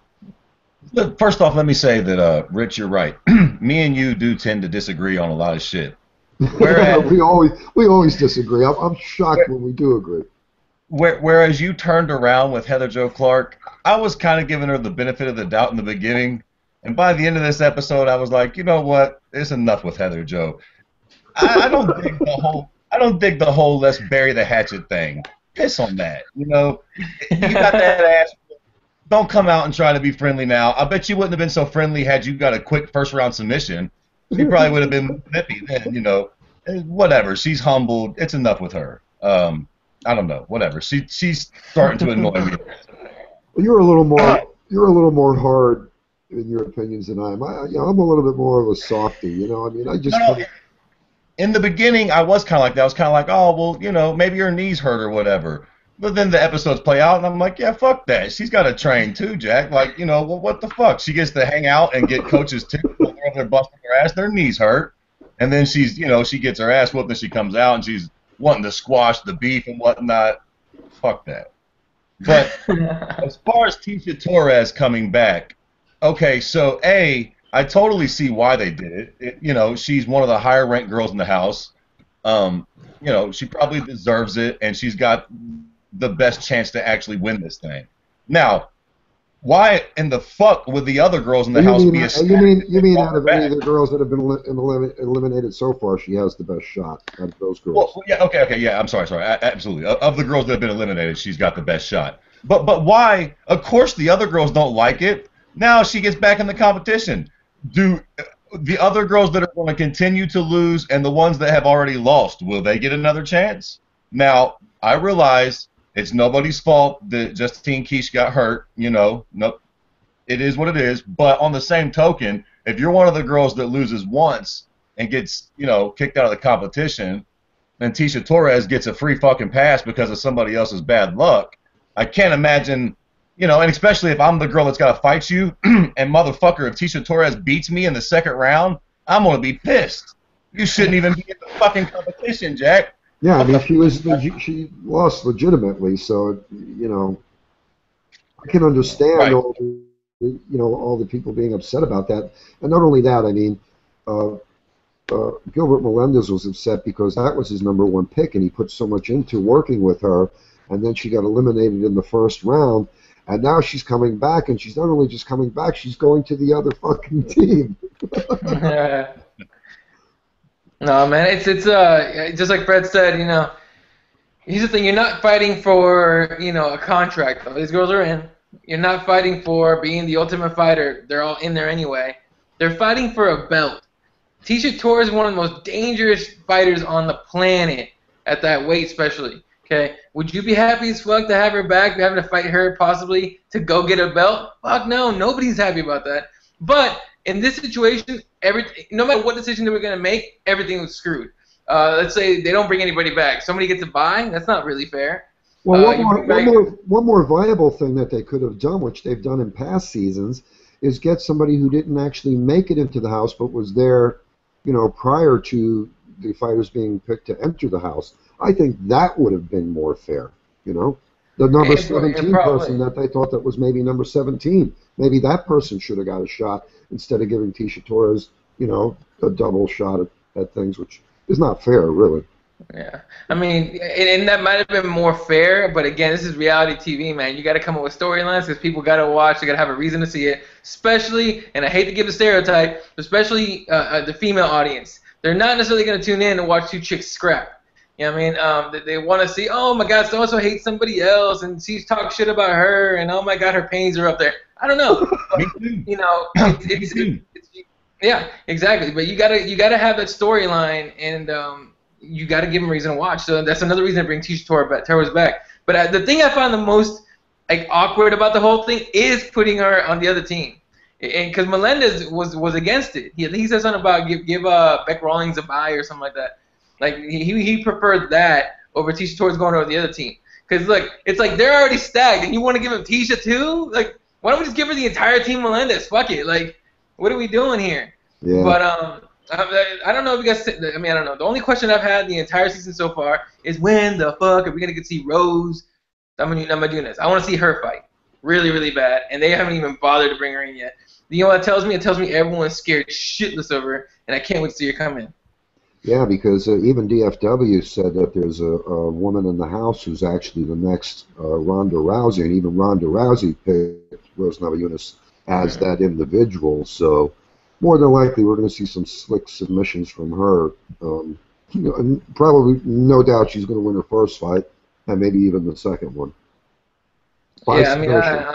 First off, let me say that, Rich, you're right. Me and you do tend to disagree on a lot of shit. Whereas we always disagree. I'm shocked when we do agree. whereas you turned around with Heather Jo Clark, I was kind of giving her the benefit of the doubt in the beginning, and by the end of this episode, I was like, you know what? It's enough with Heather Jo. I don't dig the whole. I don't dig the whole let's bury the hatchet thing. Piss on that. You know, you got that ass. Don't come out and try to be friendly now. I bet you wouldn't have been so friendly had you got a quick first round submission. She probably would have been nippy then, you know. Whatever. She's humbled. It's enough with her. I don't know. Whatever. She's starting to annoy me. You're a little more hard in your opinions than I am. I'm a little bit more of a softie. You know, I mean, I just. No, in the beginning, I was kind of like that. I was kind of like, oh, well, you know, maybe her knees hurt or whatever. But then the episodes play out, and I'm like, yeah, fuck that. She's got to train too, Jack. Like, you know, well, what the fuck? She gets to hang out and get coaches too. They're over there busting her ass. Their knees hurt. And then she's, you know, she gets her ass whooped and she comes out and she's wanting to squash the beef and whatnot. Fuck that. But as far as Tisha Torres coming back, okay, so I totally see why they did it. You know, she's one of the higher ranked girls in the house. You know, she probably deserves it, and she's got the best chance to actually win this thing. Now, why in the fuck would the other girls in the house be a You mean out of any of the girls that have been eliminated so far, she has the best shot out of those girls? Well, yeah, okay, yeah, I'm sorry, absolutely. Of the girls that have been eliminated, she's got the best shot. But why? Of course, the other girls don't like it. Now she gets back in the competition. Do the other girls that are going to continue to lose and the ones that have already lost, will they get another chance? Now, I realize it's nobody's fault that Justine Kish got hurt. You know, nope, it is what it is. But on the same token, if you're one of the girls that loses once and gets, you know, kicked out of the competition, and Tisha Torres gets a free fucking pass because of somebody else's bad luck, I can't imagine, you know, and especially if I'm the girl that's got to fight you, and motherfucker, if Tisha Torres beats me in the second round, I'm going to be pissed. You shouldn't even be in the fucking competition, Jack. Yeah, I mean, she lost legitimately, so, you know, I can understand Right. all the people being upset about that. And not only that, I mean, Gilbert Melendez was upset because that was his #1 pick, and he put so much into working with her, and then she got eliminated in the first round, and now she's coming back, and she's not only just coming back, she's going to the other fucking team. No, man, it's just like Fred said, you know, here's the thing, you're not fighting for, you know, a contract. All these girls are in. You're not fighting for being the ultimate fighter. They're all in there anyway. They're fighting for a belt. Tisha Torres is one of the most dangerous fighters on the planet at that weight, especially. Okay, would you be happy as fuck to have her back, having to fight her possibly to go get a belt? Fuck no, nobody's happy about that. But in this situation, no matter what decision they were going to make, everything was screwed. Let's say they don't bring anybody back. Somebody gets a bye. That's not really fair. Well, one more viable thing that they could have done, which they've done in past seasons, is get somebody who didn't actually make it into the house but was there, you know, prior to the fighters being picked to enter the house. I think that would have been more fair, you know. The number 17 person that they thought that was maybe number 17. Maybe that person should have got a shot instead of giving Tisha Torres, you know, a double shot at things, which is not fair, really. Yeah. I mean, and that might have been more fair, but again, this is reality TV, man. You got to come up with storylines because people got to watch. They got to have a reason to see it, especially, and I hate to give a stereotype, especially the female audience. They're not necessarily going to tune in and watch two chicks scrap. You know what I mean? They want to see, oh my God, so-and-so hates somebody else, and she's talk shit about her, and oh my God, her pains are up there. I don't know. You know, yeah, exactly. But you gotta have that storyline, and you gotta give them a reason to watch. So that's another reason to bring Tisha Torres back. But the thing I find the most awkward about the whole thing is putting her on the other team, and because Melendez was against it. He said something about give Beck Rawlings a bye or something like that. Like he preferred that over Tisha Torres going over the other team. Because look, it's like they're already stacked, and you want to give him Tisha too? Like, why don't we just give her the entire team Melendez? Fuck it. Like, what are we doing here? Yeah. But I don't know if you guys. I mean, I don't know. The only question I've had the entire season so far is when the fuck are we gonna get to see Rose Namajunas. I want to see her fight really, really bad, and they haven't even bothered to bring her in yet. You know what it tells me? It tells me everyone's scared shitless of her, and I can't wait to see her come in. Yeah, because even DFW said that there's a woman in the house who's actually the next Ronda Rousey, and even Ronda Rousey picked Rose Namajunas as that individual. So more than likely, we're going to see some slick submissions from her. And probably, no doubt, she's going to win her first fight, and maybe even the second one. Yeah, I mean,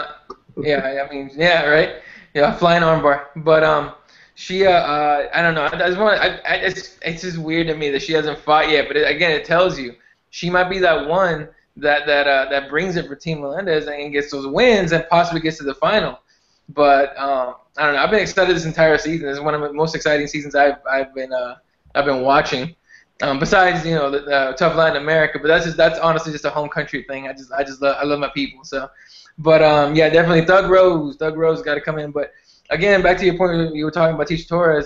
yeah, right. Yeah, flying armbar, but she I don't know. I just want it's just weird to me that she hasn't fought yet. But again, it tells you she might be that one that brings it for Team Melendez and gets those wins and possibly gets to the final. But I don't know. I've been excited this entire season. This is one of the most exciting seasons I've been watching. Besides, the Tough Line in America, but that's honestly just a home country thing. I love my people. So, but yeah, definitely Thug Rose got to come in. But again, back to your point, you were talking about Tecia Torres.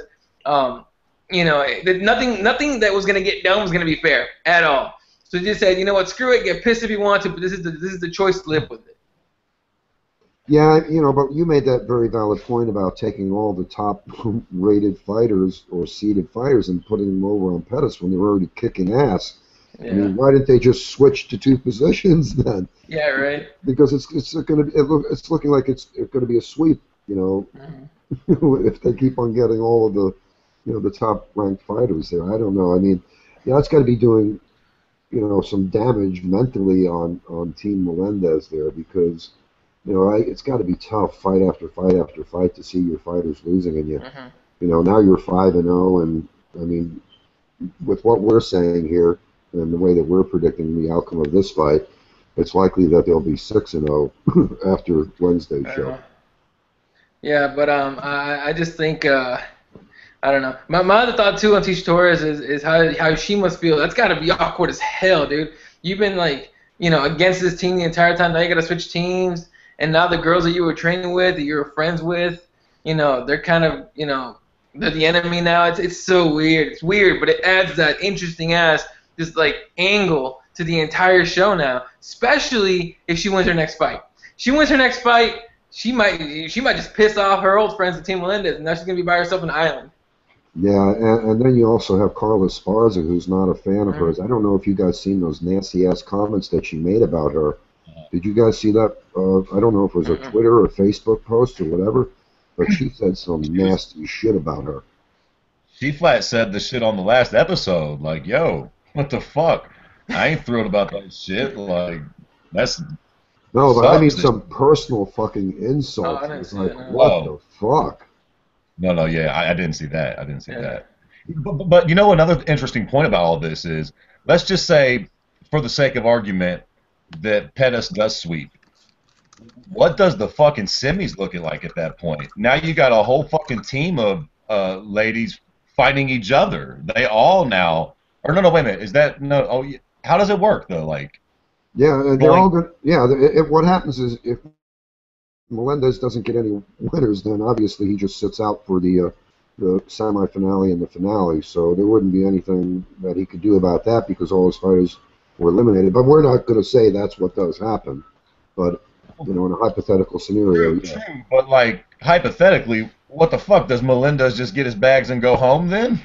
Nothing that was gonna get done was gonna be fair at all. So you just said, you know what, screw it, get pissed if you want to, but this is the choice to live with it. Yeah, but you made that very valid point about taking all the top-rated fighters or seeded fighters and putting them over on pedestal when they were already kicking ass. Yeah. I mean, why didn't they just switch to two positions then? Yeah, right. Because it's looking like it's going to be a sweep, if they keep on getting all of the, the top-ranked fighters there. I don't know. I mean, that's got to be doing, some damage mentally on Team Melendez there because. It's got to be tough, fight after fight after fight, to see your fighters losing, and now you're 5-0, and I mean, with what we're saying here and the way that we're predicting the outcome of this fight, it's likely that they'll be 6-0 after Wednesday's show. Yeah, but I just think I don't know. My other thought too on Tecia Torres is how she must feel. That's got to be awkward as hell, dude. You've been against this team the entire time. Now you got to switch teams. And now the girls that you were training with, that you were friends with, they're kind of, they're the enemy now. It's so weird. It's weird, but it adds that interesting ass, just angle to the entire show now. Especially if she wins her next fight. She wins her next fight, she might just piss off her old friends at Team Melendez, and now she's gonna be by herself on an island. Yeah, and then you also have Carla Esparza, who's not a fan of hers. I don't know if you guys seen those nasty ass comments that she made about her. Did you guys see that? I don't know if it was a Twitter or Facebook post or whatever, but she said some nasty shit about her. She flat said the shit on the last episode. Like, yo, what the fuck? I ain't thrilled about that shit. Like, that's... No, but I mean some personal fucking insults. It's like, what the fuck? No, yeah, I didn't see that. I didn't see that. But another interesting point about all this is, let's just say, for the sake of argument, that Pettis does sweep. What does the fucking semis looking like at that point? Now you got a whole fucking team of ladies fighting each other. They all now, or no, wait a minute. Is that no? Oh, how does it work though? Yeah, they're all good. Yeah, what happens is if Melendez doesn't get any winners, then obviously he just sits out for the semifinale and the finale. So there wouldn't be anything that he could do about that because all his fighters were eliminated. But we're not going to say that's what does happen. But in a hypothetical scenario, true. But hypothetically, what the fuck, does Melendez just get his bags and go home then?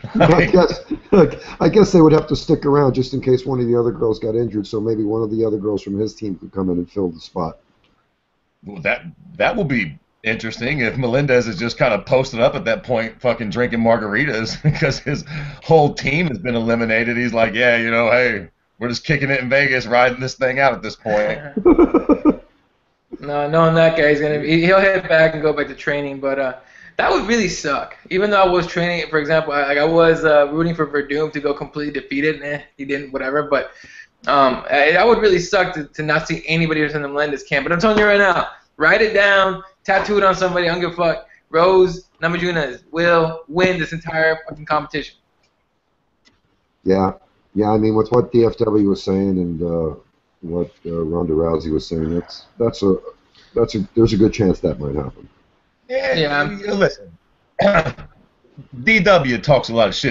I guess they would have to stick around just in case one of the other girls got injured. So maybe one of the other girls from his team could come in and fill the spot. Well, that will be interesting if Melendez is just kind of posted up at that point, fucking drinking margaritas because his whole team has been eliminated. He's like, yeah, hey, we're just kicking it in Vegas, riding this thing out at this point. No, knowing that guy, he'll head back and go back to training, but that would really suck. Even though I was training, for example, I was rooting for Verdum to go completely defeated. He didn't, whatever. But that would really suck to not see anybody else in the Melendez camp. But I'm telling you right now, write it down, tattoo it on somebody. I don't give a fuck. Rose Namajunas will win this entire fucking competition. Yeah. I mean, with what DFW was saying and what Ronda Rousey was saying, there's a good chance that might happen. Yeah. Listen, DW talks a lot of shit too.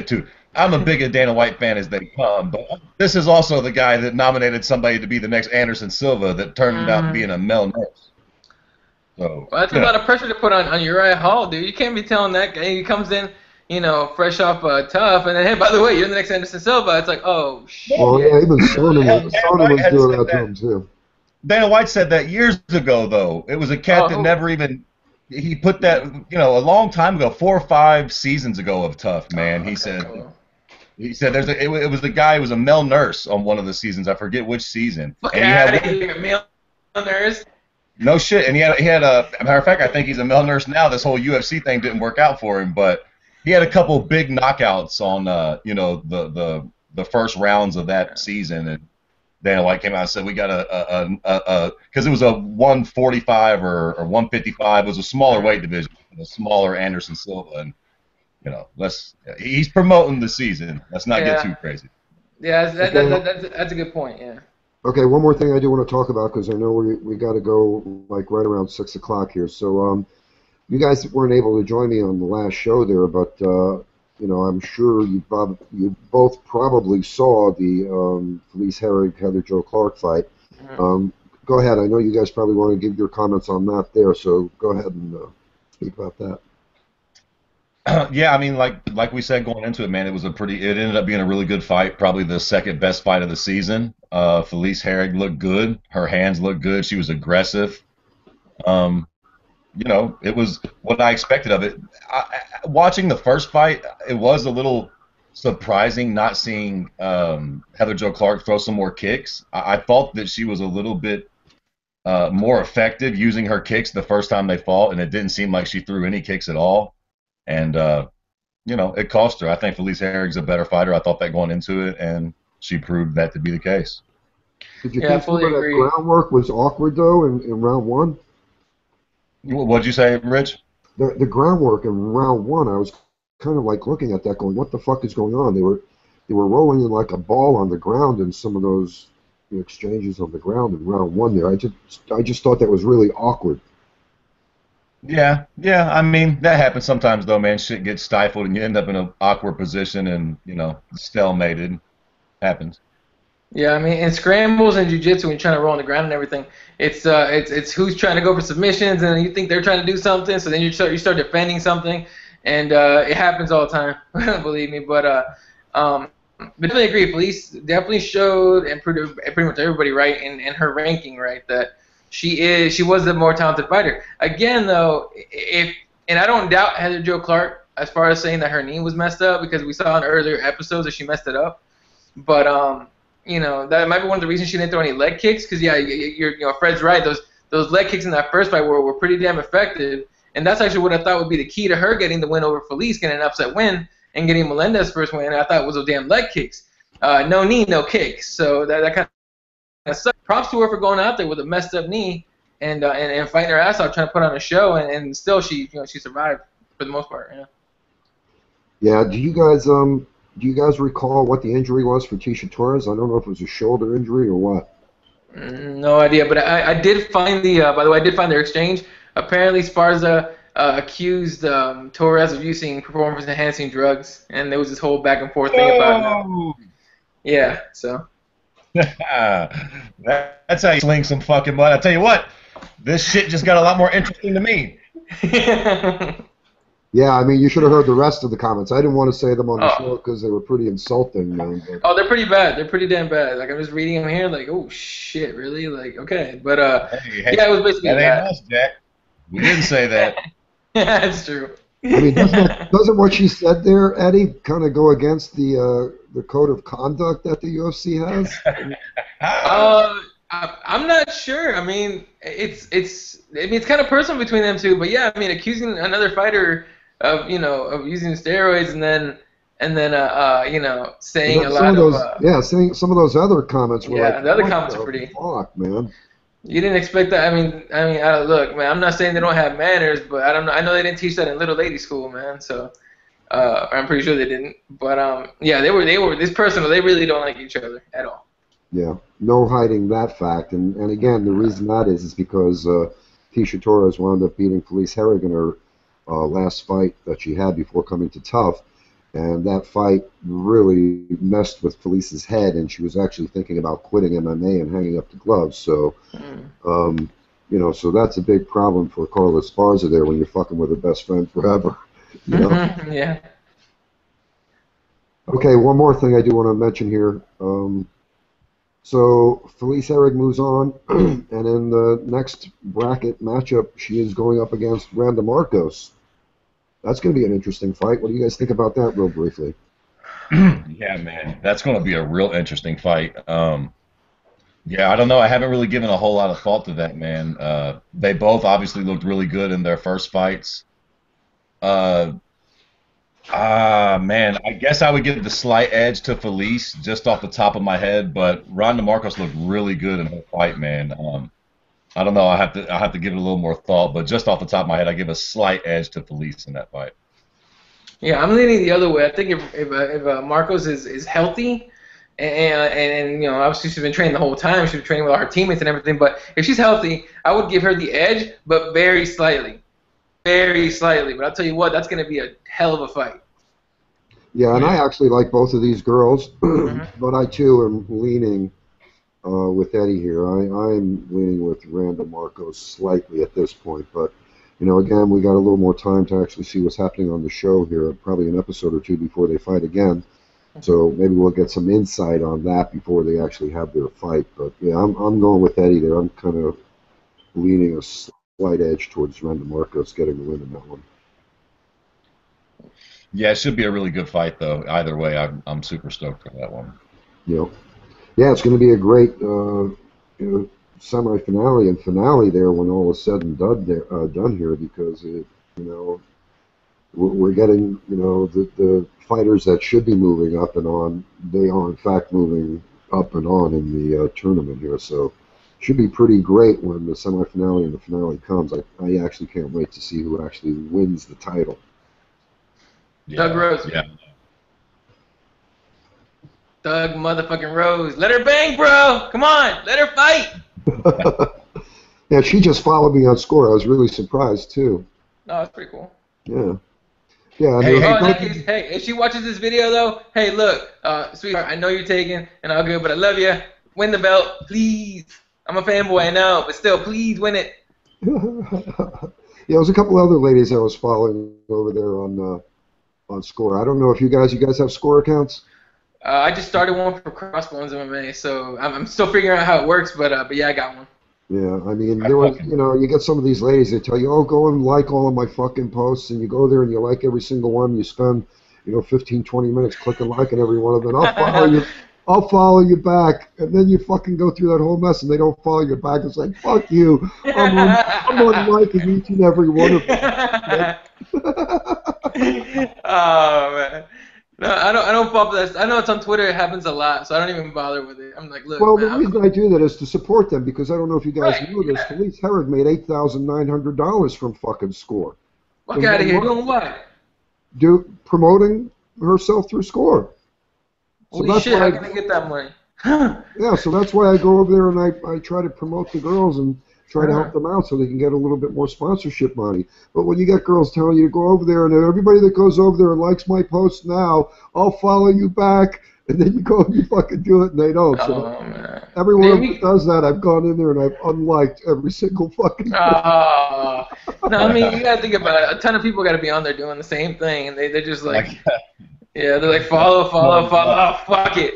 I'm a big Dana White fan as they come, but this is also the guy that nominated somebody to be the next Anderson Silva that turned out being a Mel Nurse. So, Well, that's a lot of pressure to put on Uriah Hall, dude. You can't be telling that guy. He comes in, fresh off TUF, and then, hey, by the way, you're the next Anderson Silva. It's like, oh, shit. Well, yeah, even Sonnen was doing that to him, too. Dana White said that years ago, though. It was a cat that never even... He put that, a long time ago, 4 or 5 seasons ago of TUF, man. He said... Cool. He said it was the guy who was a Mel Nurse on one of the seasons. I forget which season. And he had a Mel Nurse? No shit. And he had a matter of fact, I think he's a Mel Nurse now. This whole UFC thing didn't work out for him, but he had a couple big knockouts on the first rounds of that season. And Dana White came out and said we got because it was a 145 or 155. It was a smaller weight division, a smaller Anderson Silva, and he's promoting the season. Let's not get too crazy. Yeah, that's a good point. Yeah. Okay, one more thing I do want to talk about because I know we got to go like right around 6 o'clock here. So you guys weren't able to join me on the last show there, but I'm sure you both probably saw the Felice Herrig Heather Joe Clark fight. Go ahead. I know you guys probably want to give your comments on that there, so go ahead and speak about that. Yeah, I mean, like we said going into it, man, it ended up being a really good fight, probably the second best fight of the season. Felice Herrig looked good. Her hands looked good. She was aggressive. It was what I expected of it. Watching the first fight, it was a little surprising not seeing Heather Joe Clark throw some more kicks. I thought that she was a little bit more effective using her kicks the first time they fought, and it didn't seem like she threw any kicks at all. And, it cost her. I think Felice Herrig's a better fighter. I thought that going into it, and she proved that to be the case. Did you think that groundwork was awkward, though, in round 1? What'd you say, Rich? The groundwork in round 1, I was kind of like looking at that going, what the fuck is going on? They were rolling in like a ball on the ground in some of those exchanges on the ground in round 1 there. I just thought that was really awkward. Yeah. I mean, that happens sometimes, though, man. Shit gets stifled, and you end up in an awkward position, and stalemated. Happens. Yeah, I mean, in scrambles and jiu-jitsu, when you're trying to roll on the ground and everything, it's who's trying to go for submissions, and you think they're trying to do something, so then you start defending something, and it happens all the time, believe me. But definitely agree. Felice definitely showed and proved pretty much everybody right in her ranking, right, that she was the more talented fighter. Again, though, and I don't doubt Heather Joe Clark as far as saying that her knee was messed up, because we saw in earlier episodes that she messed it up. But that might be one of the reasons she didn't throw any leg kicks. Because Fred's right. Those leg kicks in that first fight were pretty damn effective, and that's actually what I thought would be the key to her getting the win over Felice, getting an upset win, and getting Melendez's first win. I thought was those damn leg kicks. No knee, no kicks. So that kind of sucked. Props to her for going out there with a messed up knee and fighting her ass off, trying to put on a show, and still she survived for the most part. Yeah. Yeah. Do you guys recall what the injury was for Tisha Torres? I don't know if it was a shoulder injury or what. No idea, but I did find by the way, I did find their exchange. Apparently, Sparza accused Torres of using performance-enhancing drugs, and there was this whole back and forth thing about it. Yeah, so. That's how you sling some fucking mud. I tell you what, this shit just got a lot more interesting to me. Yeah, I mean, you should have heard the rest of the comments. I didn't want to say them on the show because they were pretty insulting, man. But... Oh, they're pretty bad. They're pretty damn bad. Like, I'm just reading them here, like, oh, shit, really? Like, okay. But, hey, yeah, it was basically that. Ain't us, Jack. We didn't say that. Yeah, that's true. I mean, doesn't what she said there, Eddie, kind of go against the code of conduct that the UFC has? I'm not sure. I mean, it's kind of personal between them two. But yeah, I mean, accusing another fighter of using steroids and then saying a lot of saying some of those other comments were like, the other comments are pretty. Fuck, man. You didn't expect that. I mean, look, man. I'm not saying they don't have manners, but I don't know. I know they didn't teach that in little lady school, man. So, I'm pretty sure they didn't. But yeah, they were this personal. They really don't like each other at all. Yeah, no hiding that fact. And again, the reason that is because Tisha Torres wound up beating Felice Herrig in her last fight that she had before coming to TUF. And that fight really messed with Felice's head, and she was actually thinking about quitting MMA and hanging up the gloves. So, so that's a big problem for Carla Esparza there when you're fucking with her best friend forever. Yeah. Okay, one more thing I do want to mention here. So Felice Herrig moves on, and in the next bracket matchup, she is going up against Randa Marcos. That's going to be an interesting fight. What do you guys think about that, real briefly? Yeah, man, that's going to be a real interesting fight. Yeah, I don't know. I haven't really given a whole lot of thought to that, man. They both obviously looked really good in their first fights. Man, I guess I would give the slight edge to Felice just off the top of my head, but Ronda Marcos looked really good in her fight, man. I don't know. I have to give it a little more thought, but just off the top of my head, I give a slight edge to Felice in that fight. Yeah, I'm leaning the other way. I think if Marcos is healthy, and obviously she's been training the whole time. She's been training with our teammates and everything. But if she's healthy, I would give her the edge, but very slightly, very slightly. But I'll tell you what, that's going to be a hell of a fight. Yeah, and I actually like both of these girls, but I too am leaning with Eddie here. I'm leaning with Randa Marcos slightly at this point, but again, we got a little more time to actually see what's happening on the show here, probably an episode or two before they fight again. So maybe we'll get some insight on that before they actually have their fight. But yeah, I'm going with Eddie there. I'm kind of leaning a slight edge towards Randa Marcos getting the win in that one. Yeah, it should be a really good fight, though. Either way, I'm super stoked for that one. Yeah, it's going to be a great semi-finale and finale there when all is said and done here, because we're getting the fighters that should be moving up and on. They are in fact moving up and on in the tournament here, so it should be pretty great when the semi-finale and the finale comes. I actually can't wait to see who actually wins the title. Yeah, Doug Rose. Yeah. Doug motherfucking Rose. Let her bang, bro. Come on. Let her fight. Yeah, she just followed me on Score. I was really surprised, too. No, that's pretty cool. Yeah. Yeah. Hey, if she watches this video, though, hey, look, sweetheart, I know you're taking, and all good, but I love you. Win the belt, please. I'm a fanboy, I know, but still, please win it. Yeah, there's a couple other ladies I was following over there on Score. I don't know if you guys have Score accounts? I just started one for Crossbones MMA, so I'm still figuring out how it works, but yeah, I got one. Yeah, I mean, there was, you get some of these ladies that tell you, oh, go and like all of my fucking posts, and you go there and you like every single one. You spend, 15, 20 minutes clicking like on every one of them. I'll follow you back, and then you fucking go through that whole mess, and they don't follow you back. It's like, fuck you. I'm on liking each and every one of them. Oh man. No, I don't fall for that. I know it's on Twitter. It happens a lot, so I don't even bother with it. I'm like, look. Well, man, the reason I do that is to support them, because I don't know if you guys know this. Felice Herrig made $8,900 from fucking Score. Fuck out of here. Doing what? Promoting herself through Score. So Holy shit! How can I get that money? Yeah, so that's why I go over there and I try to promote the girls and try to help them out so they can get a little bit more sponsorship money. But when you get girls telling you to go over there, and everybody that goes over there and likes my post now, I'll follow you back, and then you go and you fucking do it, and they don't. So every one that does that, I've gone in there and I've unliked every single fucking thing. No, I mean, you gotta think about it. A ton of people gotta be on there doing the same thing, and they're just like, yeah, they're like, follow, fuck it.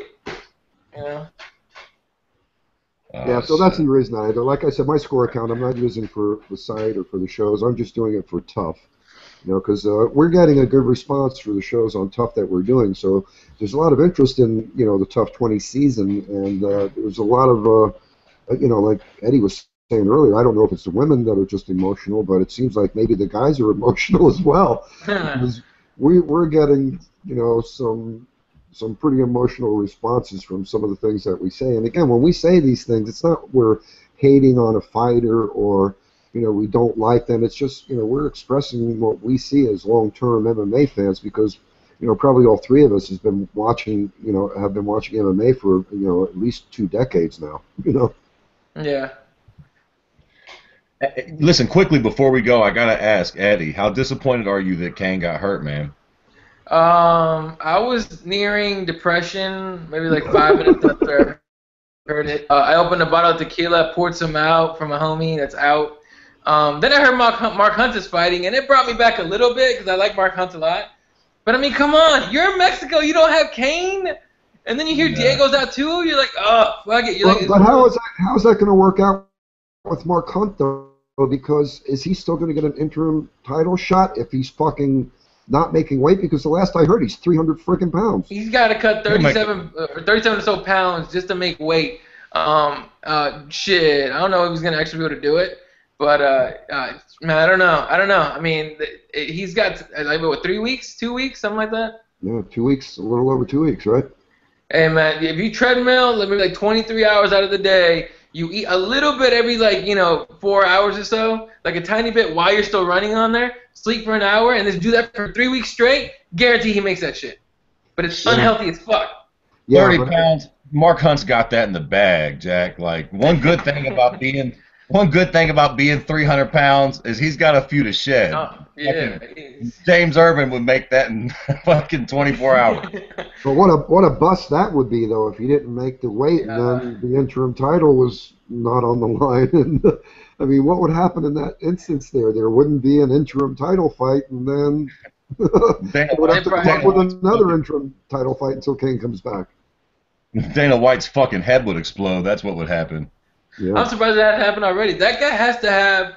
Yeah, so that's the reason I do. Like I said, my Score account, I'm not using for the site or for the shows. I'm just doing it for TUF. Because we're getting a good response for the shows on TUF that we're doing. So there's a lot of interest in, the TUF 20 season, and there's a lot of, like Eddie was saying earlier, I don't know if it's the women that are just emotional, but it seems like maybe the guys are emotional as well. Because we're getting, some pretty emotional responses from some of the things that we say. And again, when we say these things, it's not we're hating on a fighter or, we don't like them. It's just, we're expressing what we see as long-term MMA fans because, probably all three of us have been watching MMA for, at least 2 decades now, Yeah. Listen, quickly before we go, I got to ask, Eddie, how disappointed are you that Kane got hurt, man? I was nearing depression, maybe like 5 minutes after I heard it. I opened a bottle of tequila, poured some out from a homie that's out. Then I heard Mark Hunt is fighting, and it brought me back a little bit because I like Mark Hunt a lot. But I mean, come on, you're in Mexico, you don't have Kane, and then you hear Diego's out too. You're like, oh, fuck it. But how is that going to work out with Mark Hunt though? Because is he still going to get an interim title shot if he's fucking not making weight? Because the last I heard, he's 300 freaking pounds. He's got to cut 37 or so pounds just to make weight. Shit, I don't know if he's gonna actually be able to do it, but man, I don't know. I mean, he's got like what, 3 weeks, 2 weeks, something like that. Yeah, 2 weeks, a little over 2 weeks, right? Hey man, if you treadmill, maybe like 23 hours out of the day, you eat a little bit every 4 hours or so, like a tiny bit while you're still running on there. Sleep for an hour and just do that for 3 weeks straight. Guarantee he makes that shit. But it's unhealthy as fuck. Yeah, 30 pounds. Mark Hunt's got that in the bag, Jack. Like one good thing about being 300 pounds is he's got a few to shed. Yeah. James Irvin would make that in fucking 24 hours. But what a bust that would be though if he didn't make the weight and then the interim title was not on the line. And I mean, what would happen in that instance there? There wouldn't be an interim title fight, and then would have to come up with another interim title fight until Kane comes back. Dana White's fucking head would explode. That's what would happen. Yeah. I'm surprised that happened already. That guy has to have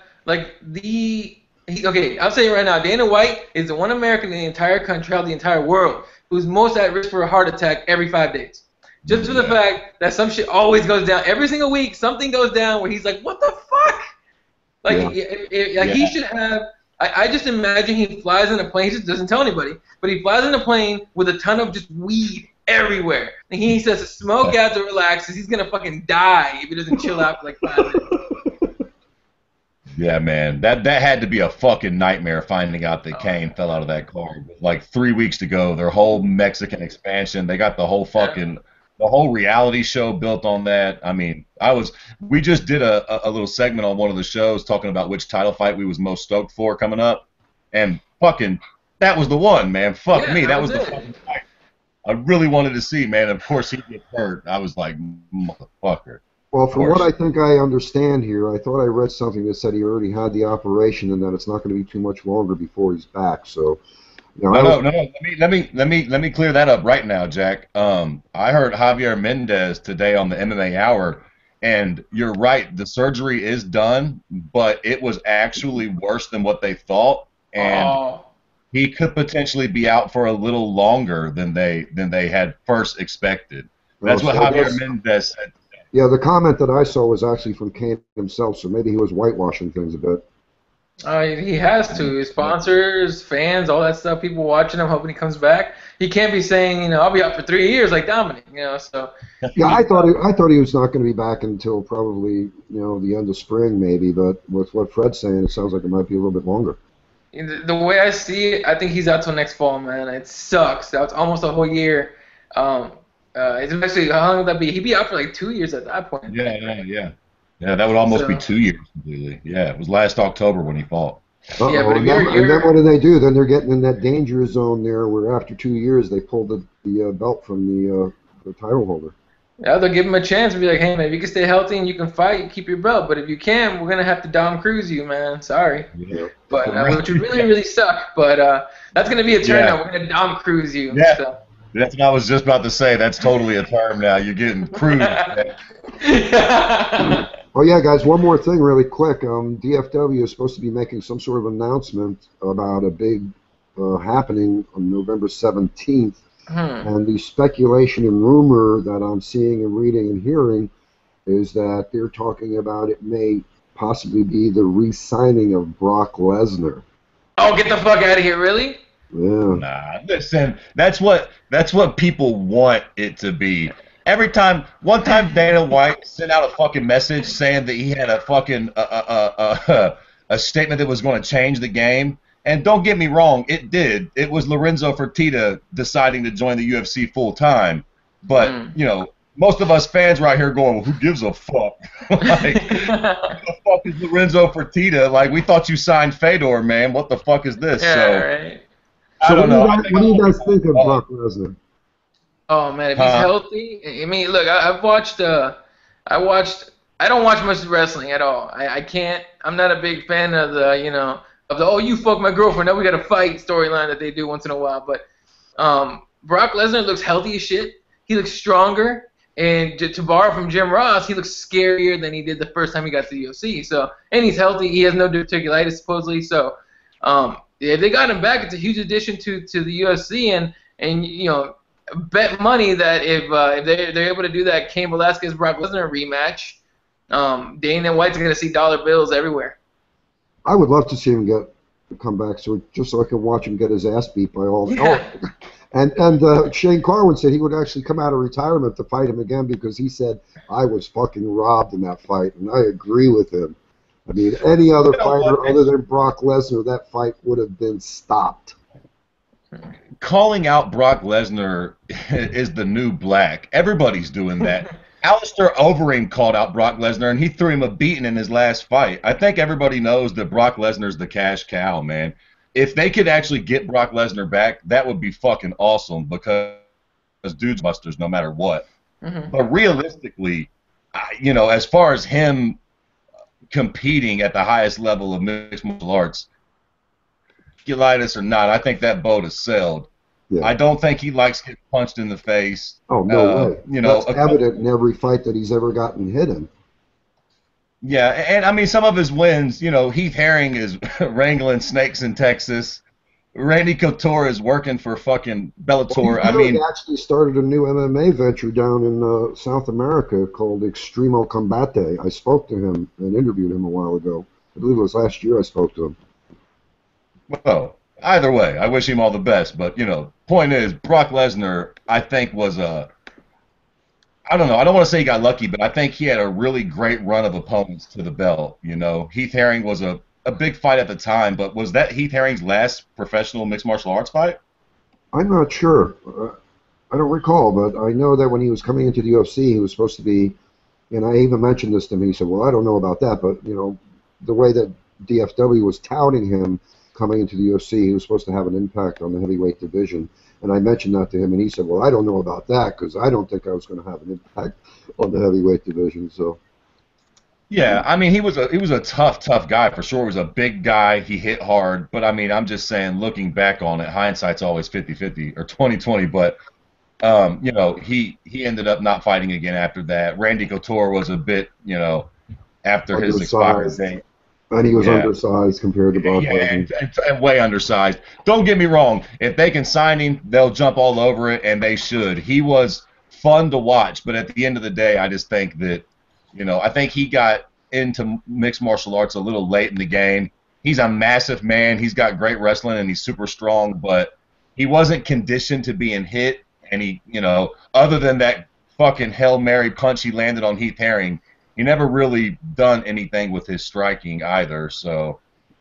okay, I'll say it right now. Dana White is the one American in the entire country, the entire world, who's most at risk for a heart attack every 5 days. Just for the fact that some shit always goes down. Every single week, something goes down where he's like, what the fuck? He should have... I just imagine he flies in a plane. He just doesn't tell anybody. But he flies in a plane with a ton of just weed everywhere. And he says to smoke out to relax because he's going to fucking die if he doesn't chill out for like 5 minutes. Yeah, man. That had to be a fucking nightmare finding out that Kane fell out of that car. Like 3 weeks to go. Their whole Mexican expansion. They got the whole fucking... The whole reality show built on that. I mean, we just did a little segment on one of the shows talking about which title fight we was most stoked for coming up, and fucking that was the one, man. Fuck me, that was the fucking fight I really wanted to see, man. Of course he gets hurt. I was like, motherfucker. Well, from what I think I understand here, I thought I read something that said he already had the operation and that it's not going to be too much longer before he's back. So. No. Let me clear that up right now, Jack. I heard Javier Mendez today on the MMA Hour, and you're right. The surgery is done, but it was actually worse than what they thought, and he could potentially be out for a little longer than they had first expected. That's what Javier Mendez said. Yeah, the comment that I saw was actually from Kane himself, so maybe he was whitewashing things a bit. He has to. His sponsors, fans, all that stuff, people watching him, hoping he comes back. He can't be saying, I'll be out for 3 years like Dominic, so. Yeah, I thought he was not going to be back until probably, the end of spring maybe, but with what Fred's saying, it sounds like it might be a little bit longer. The way I see it, I think he's out till next fall, man. It sucks. That's almost a whole year. It's actually, how long would that be? He'd be out for like 2 years at that point. Yeah. Yeah, that would almost be 2 years completely. Yeah, it was last October when he fought. Yeah, but and then what do? Then they're getting in that danger zone there where after 2 years they pull the belt from the title holder. Yeah, they'll give him a chance and be like, hey, man, if you can stay healthy and you can fight, you keep your belt. But if you can, we're going to have to Dom Cruise you, man. Sorry. Yeah. But which would really, really suck. But that's going to be a turn now. We're going to Dom Cruise you. Yeah. So. That's what I was just about to say. That's totally a term now. You're getting cruised. Oh, yeah, guys, one more thing really quick. DFW is supposed to be making some sort of announcement about a big happening on November 17th. And the speculation and rumor that I'm seeing and reading and hearing is that they're talking about it may possibly be the re-signing of Brock Lesnar. Oh, get the fuck out of here, really? Yeah. Nah, listen, that's what people want it to be. One time Dana White sent out a fucking message saying that he had a fucking a statement that was going to change the game. And don't get me wrong, it did. It was Lorenzo Fertitta deciding to join the UFC full time. But, most of us fans right here going, well, who gives a fuck? Like, what the fuck is Lorenzo Fertitta? Like, we thought you signed Fedor, man. What the fuck is this? Yeah, right. I So don't know. what do you guys think of Brock Lesnar? Oh man, if he's healthy, I mean, look, I've watched. I watched. I don't watch much wrestling at all. I can't. I'm not a big fan of the oh you fuck my girlfriend, now we got to fight storyline that they do once in a while. But Brock Lesnar looks healthy as shit. He looks stronger, and to borrow from Jim Ross, he looks scarier than he did the first time he got to the UFC. So, and he's healthy. He has no diverticulitis supposedly. So, if they got him back, it's a huge addition to the UFC, and bet money that if they're able to do that Cain Velasquez Brock Lesnar rematch, Dana White's going to see dollar bills everywhere. I would love to see him come back, just so I can watch him get his ass beat by all. And Shane Carwin said he would actually come out of retirement to fight him again because he said I was fucking robbed in that fight, and I agree with him. I mean, any other fighter other than Brock Lesnar, that fight would have been stopped. Calling out Brock Lesnar is the new black. Everybody's doing that. Alistair Overeem called out Brock Lesnar, and he threw him a beating in his last fight. I think everybody knows that Brock Lesnar's the cash cow, man. If they could actually get Brock Lesnar back, that would be fucking awesome because dude's busters no matter what. Mm-hmm. But realistically, as far as him competing at the highest level of mixed martial arts, or not, I think that boat has sailed. Yeah. I don't think he likes getting punched in the face. Oh, no way. That's evident in every fight that he's ever gotten hit in. Yeah, and I mean, some of his wins, Heath Herring is wrangling snakes in Texas. Randy Couture is working for fucking Bellator. Well, he actually started a new MMA venture down in South America called Extremo Combate. I spoke to him and interviewed him a while ago. I believe it was last year I spoke to him. Well, either way, I wish him all the best. But, point is, Brock Lesnar, I think, was I don't know. I don't want to say he got lucky, but I think he had a really great run of opponents to the belt. Heath Herring was a big fight at the time, but was that Heath Herring's last professional mixed martial arts fight? I'm not sure. I don't recall, but I know that when he was coming into the UFC, he was supposed to be, and I even mentioned this to him. He said, well, I don't know about that, but, the way that DFW was touting him coming into the UFC, he was supposed to have an impact on the heavyweight division. And I mentioned that to him, and he said, well, I don't know about that because I don't think I was going to have an impact on the heavyweight division. So, yeah, I mean, he was a tough guy for sure. He was a big guy. He hit hard. But, I mean, I'm just saying, looking back on it, hindsight's always 50-50 or 20-20. But, he ended up not fighting again after that. Randy Couture was a bit, after his expired date. And he was undersized compared to Brock Lesnar. And way undersized. Don't get me wrong. If they can sign him, they'll jump all over it, and they should. He was fun to watch, but at the end of the day, I just think that, I think he got into mixed martial arts a little late in the game. He's a massive man. He's got great wrestling, and he's super strong, but he wasn't conditioned to being hit, and he, other than that fucking Hail Mary punch he landed on Heath Herring, he never really done anything with his striking either. So,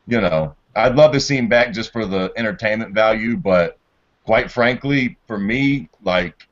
I'd love to see him back just for the entertainment value, but quite frankly, for me, like,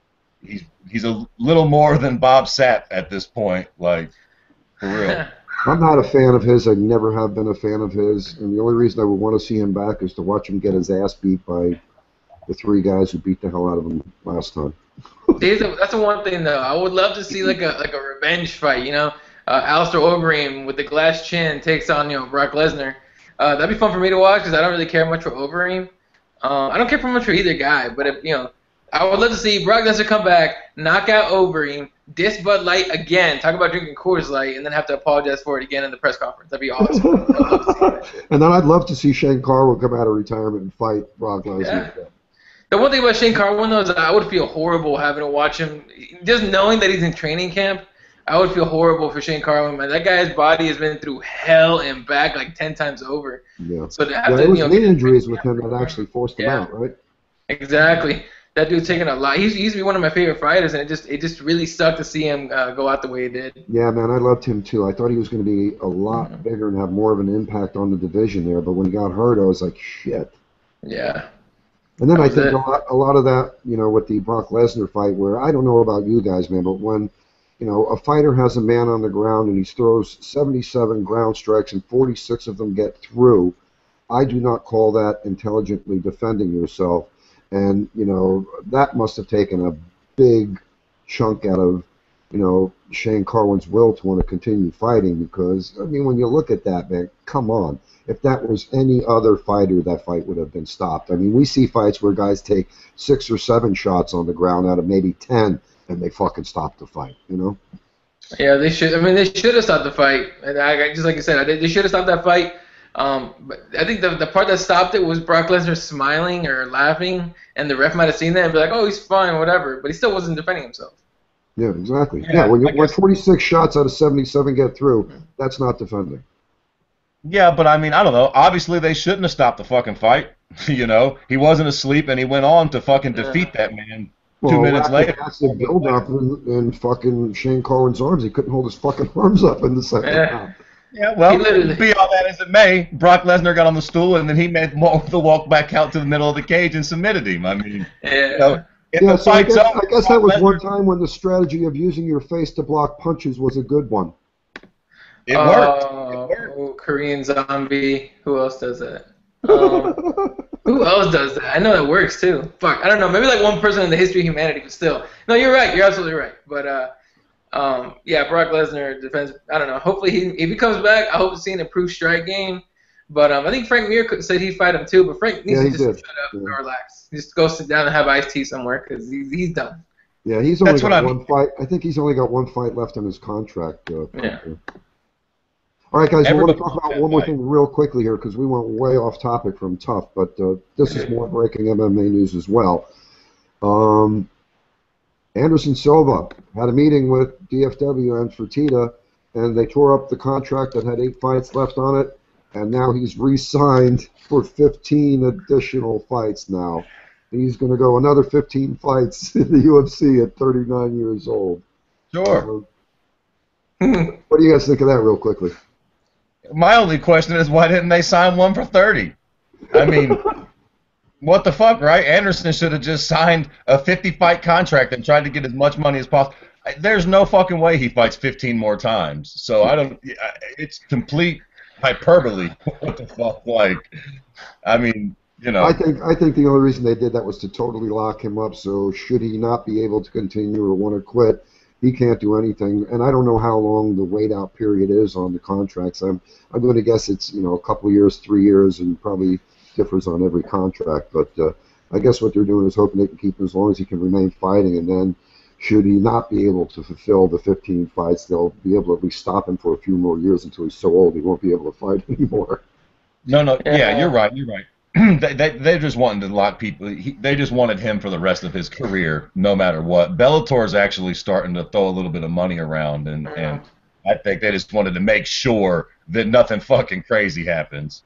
he's a little more than Bob Sapp at this point, like, for real. I'm not a fan of his. I never have been a fan of his, and the only reason I would want to see him back is to watch him get his ass beat by the three guys who beat the hell out of him last time. That's the one thing, though. I would love to see like a revenge fight. Alistair Overeem with the glass chin takes on Brock Lesnar. That'd be fun for me to watch because I don't really care much for Overeem. I don't care for much for either guy, but if I would love to see Brock Lesnar come back, knock out Overeem, diss Bud Light again, talk about drinking Coors Light, and then have to apologize for it again in the press conference. That'd be awesome. I'd love to see that. And then I'd love to see Shane Carwin come out of retirement and fight Brock Lesnar. Yeah. The one thing about Shane Carwin, though, is that I would feel horrible having to watch him. Just knowing that he's in training camp, I would feel horrible for Shane Carwin. Man, that guy's body has been through hell and back like 10 times over. Yeah. So to have it was knee injuries with him that actually forced him out, right? Exactly. That dude's taking a lot. He used to be one of my favorite fighters, and it just really sucked to see him go out the way he did. Yeah, man, I loved him too. I thought he was going to be a lot bigger and have more of an impact on the division there, but when he got hurt, I was like, shit. Yeah. And then I think a lot of that, with the Brock Lesnar fight, where I don't know about you guys, man, but when, a fighter has a man on the ground and he throws 77 ground strikes and 46 of them get through, I do not call that intelligently defending yourself. And, you know, that must have taken a big chunk out of, you know, Shane Carwin's will to want to continue fighting because, I mean, when you look at that, man, come on. If that was any other fighter, that fight would have been stopped. I mean, we see fights where guys take 6 or 7 shots on the ground out of maybe 10, and they fucking stop the fight, you know? Yeah, they should. I mean, they should have stopped the fight. And just like you said, they should have stopped that fight. But I think the part that stopped it was Brock Lesnar smiling or laughing, and the ref might have seen that and be like, "Oh, he's fine, whatever." But he still wasn't defending himself. Yeah, exactly. Yeah, when 46 shots out of 77 get through, that's not defending. Yeah, but I mean, I don't know. Obviously, they shouldn't have stopped the fucking fight. You know, he wasn't asleep, and he went on to fucking defeat that man 2 minutes later. Massive build-up in fucking Shane Carwin's arms. He couldn't hold his fucking arms up in the second round. Yeah, well, be all that as it may, Brock Lesnar got on the stool, and then he made the walk back out to the middle of the cage and submitted him. I mean, you know, so I guess that was one time when the strategy of using your face to block punches was a good one. It worked. Korean Zombie. Who else does that? Who else does that? I know that works too. Fuck, I don't know. Maybe like one person in the history of humanity, but still. No, you're right. You're absolutely right. But yeah, Brock Lesnar defends. I don't know. Hopefully, if he comes back, I hope to see an improved strike game. But I think Frank Mir said he'd fight him too. But Frank needs to just shut up and relax. Just go sit down and have iced tea somewhere because he's done. Yeah, he's only got one fight. I think he's only got one fight left on his contract. Yeah. All right, guys, we want to talk about one more thing real quickly here because we went way off topic from TUF, but this is more breaking MMA news as well. Anderson Silva had a meeting with DFW and Fertitta, and they tore up the contract that had 8 fights left on it, and now he's re-signed for 15 additional fights now. He's going to go another 15 fights in the UFC at 39 years old. Sure. What do you guys think of that real quickly? My only question is why didn't they sign one for 30? I mean, what the fuck, right? Anderson should have just signed a 50-fight contract and tried to get as much money as possible. There's no fucking way he fights 15 more times. So I don't. It's complete hyperbole. What the fuck? Like, I mean, you know. I think the only reason they did that was to totally lock him up. So should he not be able to continue or want to quit, he can't do anything, and I don't know how long the wait-out period is on the contracts. I'm going to guess it's a couple of years, 3 years, and probably differs on every contract. But I guess what they're doing is hoping they can keep him as long as he can remain fighting, and then should he not be able to fulfill the 15 fights, they'll be able to at least stop him for a few more years until he's so old he won't be able to fight anymore. No, yeah, you're right. They just wanted to lock people. They just wanted him for the rest of his career, no matter what. Bellator's actually starting to throw a little bit of money around, and I think they just wanted to make sure that nothing fucking crazy happens.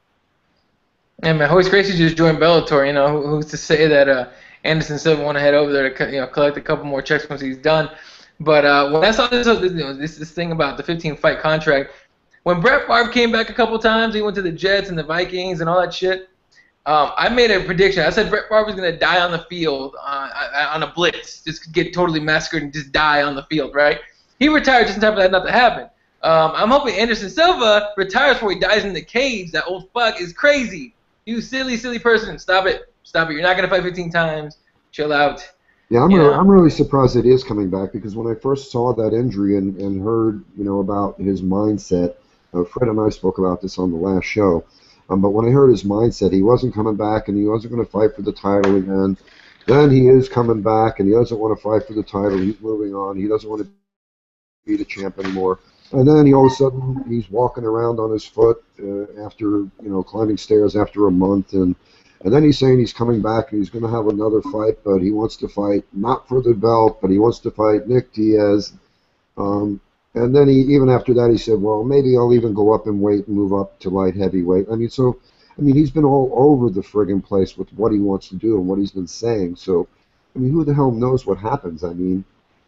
Yeah, man, Hoist Gracie just joined Bellator. You know, who's to say that Anderson Silva want to head over there to collect a couple more checks once he's done? But when I saw this thing about the 15-fight contract, when Brett Favre came back a couple times, he went to the Jets and the Vikings and all that shit. I made a prediction. I said Brett Favre was going to die on the field on a blitz, just get totally massacred and just die on the field, right? He retired just in time for that not to happen. I'm hoping Anderson Silva retires before he dies in the cage. That old fuck is crazy. You silly, silly person. Stop it. Stop it. You're not going to fight 15 times. Chill out. Yeah, I'm really surprised it is coming back because when I first saw that injury and heard about his mindset, Fred and I spoke about this on the last show. But when I heard his mindset, he wasn't coming back and he wasn't going to fight for the title again. Then he is coming back and he doesn't want to fight for the title. He's moving on. He doesn't want to be the champ anymore. And then all of a sudden he's walking around on his foot after climbing stairs after a month, and then he's saying he's coming back and he's going to have another fight, but he wants to fight not for the belt, but he wants to fight Nick Diaz. And then even after that, he said, well, maybe I'll even go up in weight and move up to light heavyweight. I mean, he's been all over the friggin' place with what he wants to do and what he's been saying. So, I mean, who the hell knows what happens? I mean,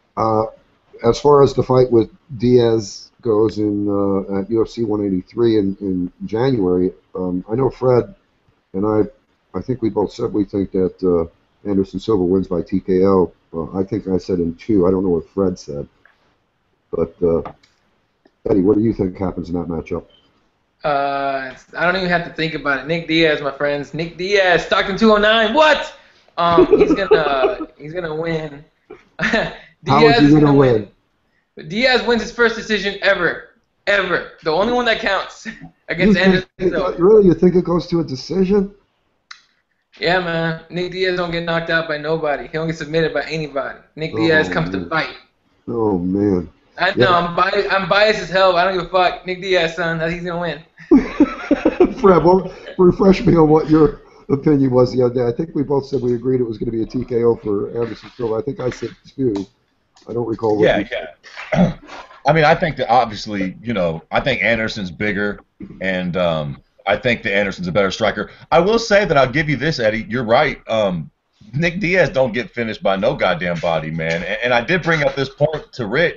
as far as the fight with Diaz goes at UFC 183 in January, I know Fred and I think we both said we think that Anderson Silva wins by TKO. I think I said in 2. I don't know what Fred said. But, Eddie, what do you think happens in that matchup? I don't even have to think about it. Nick Diaz, my friends. Nick Diaz, Stockton 209. What? He's gonna win. How is Diaz he is going to gonna win? Diaz wins his first decision ever. The only one that counts against Anderson Silva. Really? You think it goes to a decision? Yeah, man. Nick Diaz don't get knocked out by nobody. He don't get submitted by anybody. Nick Diaz comes to fight. Oh, man. I know, yeah. I'm biased as hell. I don't give a fuck. Nick Diaz, son. He's going to win. Fred, well, refresh me on what your opinion was the other day. I think we both said we agreed it was going to be a TKO for Anderson Silva. I think I said 2. I don't recall what you said. I mean, I think that obviously, I think Anderson's bigger, and I think that Anderson's a better striker. I will say that I'll give you this, Eddie. You're right. Nick Diaz don't get finished by no goddamn body, man. And I did bring up this point to Rich.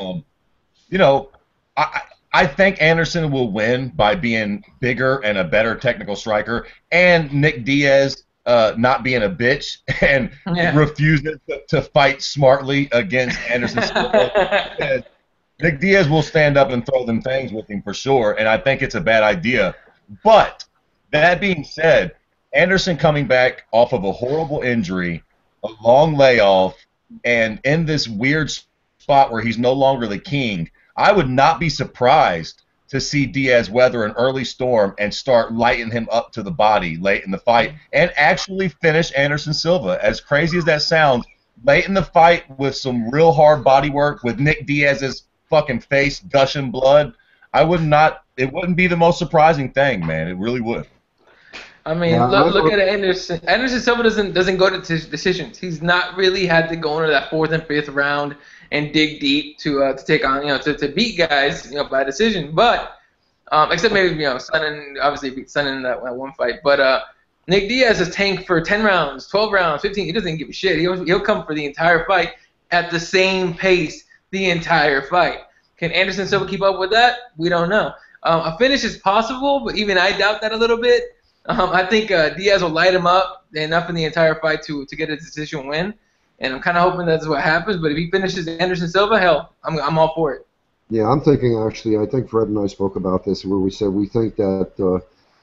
I think Anderson will win by being bigger and a better technical striker, and Nick Diaz not being a bitch and refusing to fight smartly against Anderson Silva. Nick Diaz will stand up and throw them things with him for sure, and I think it's a bad idea. But that being said, Anderson coming back off of a horrible injury, a long layoff, and in this weird spot where he's no longer the king, I would not be surprised to see Diaz weather an early storm and start lighting him up to the body late in the fight and actually finish Anderson Silva. As crazy as that sounds, late in the fight with some real hard body work with Nick Diaz's fucking face gushing blood, it wouldn't be the most surprising thing, man. It really would. I mean, look at Anderson. Anderson Silva doesn't go to decisions. He's not really had to go into that 4th and 5th round and dig deep to take on, to beat guys, by decision. But except maybe Sonnen obviously beat Sonnen in that one fight. But Nick Diaz is tanked for 10 rounds, 12 rounds, 15. He doesn't give a shit. He'll come for the entire fight at the same pace the entire fight. Can Anderson Silva keep up with that? We don't know. A finish is possible, but even I doubt that a little bit. I think Diaz will light him up enough in the entire fight to get a decision win, and I'm kind of hoping that's what happens. But if he finishes Anderson Silva, hell, I'm all for it. Yeah, I'm thinking actually. I think Fred and I spoke about this where we said we think that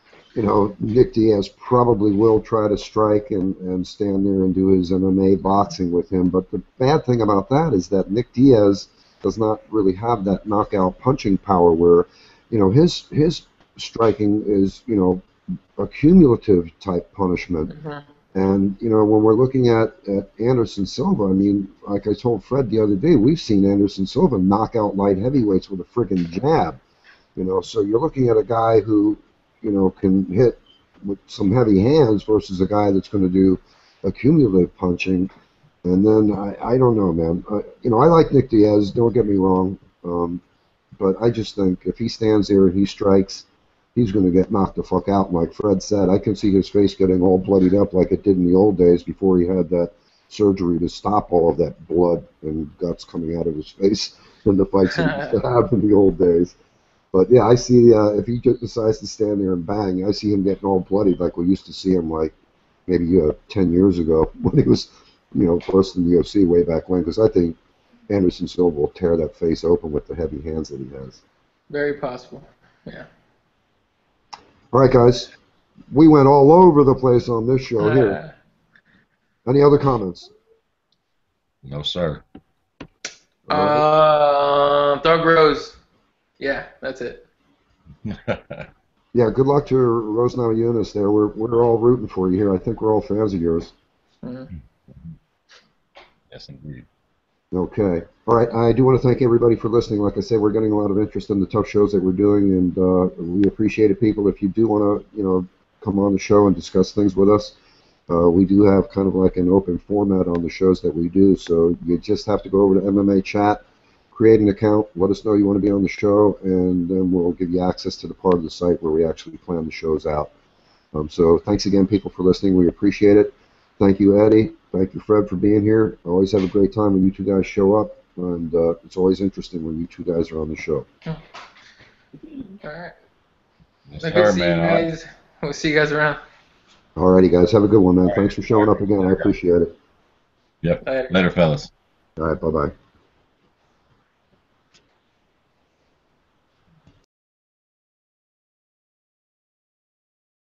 Nick Diaz probably will try to strike and stand there and do his MMA boxing with him. But the bad thing about that is that Nick Diaz does not really have that knockout punching power where, his striking is, a cumulative type punishment. Mm-hmm. And, when we're looking at Anderson Silva, I mean, like I told Fred the other day, we've seen Anderson Silva knock out light heavyweights with a friggin' jab. So you're looking at a guy who, can hit with some heavy hands versus a guy that's going to do a cumulative punching. And then, I don't know, man. I like Nick Diaz, don't get me wrong. But I just think if he stands there and he strikes, he's going to get knocked the fuck out. And like Fred said, I can see his face getting all bloodied up like it did in the old days before he had that surgery to stop all of that blood and guts coming out of his face in the fights he used to have in the old days. But yeah, I see if he just decides to stand there and bang, I see him getting all bloodied like we used to see him like maybe 10 years ago when he was, first in the UFC way back when. Because I think Anderson Silva will tear that face open with the heavy hands that he has. Very possible. Yeah. All right, guys. We went all over the place on this show here. Any other comments? No, sir. Thug Rose. Yeah, that's it. Yeah, good luck to Rose Namajunas there. We're all rooting for you here. I think we're all fans of yours. Mm-hmm. Yes, indeed. Okay. All right. I do want to thank everybody for listening. Like I said, we're getting a lot of interest in the TUF shows that we're doing, and we appreciate it, people. If you do want to, come on the show and discuss things with us, we do have kind of like an open format on the shows that we do. So you just have to go over to MMA Chat, create an account, let us know you want to be on the show, and then we'll give you access to the part of the site where we actually plan the shows out. So thanks again, people, for listening. We appreciate it. Thank you, Eddie. Thank you, Fred, for being here. I always have a great time when you two guys show up, and it's always interesting when you two guys are on the show. All right. Yes, Good sir, to see you guys. We'll see you guys around. All righty, guys. Have a good one, man. All Thanks for showing up again. I appreciate it. Yep. Later, fellas. All right. Bye-bye.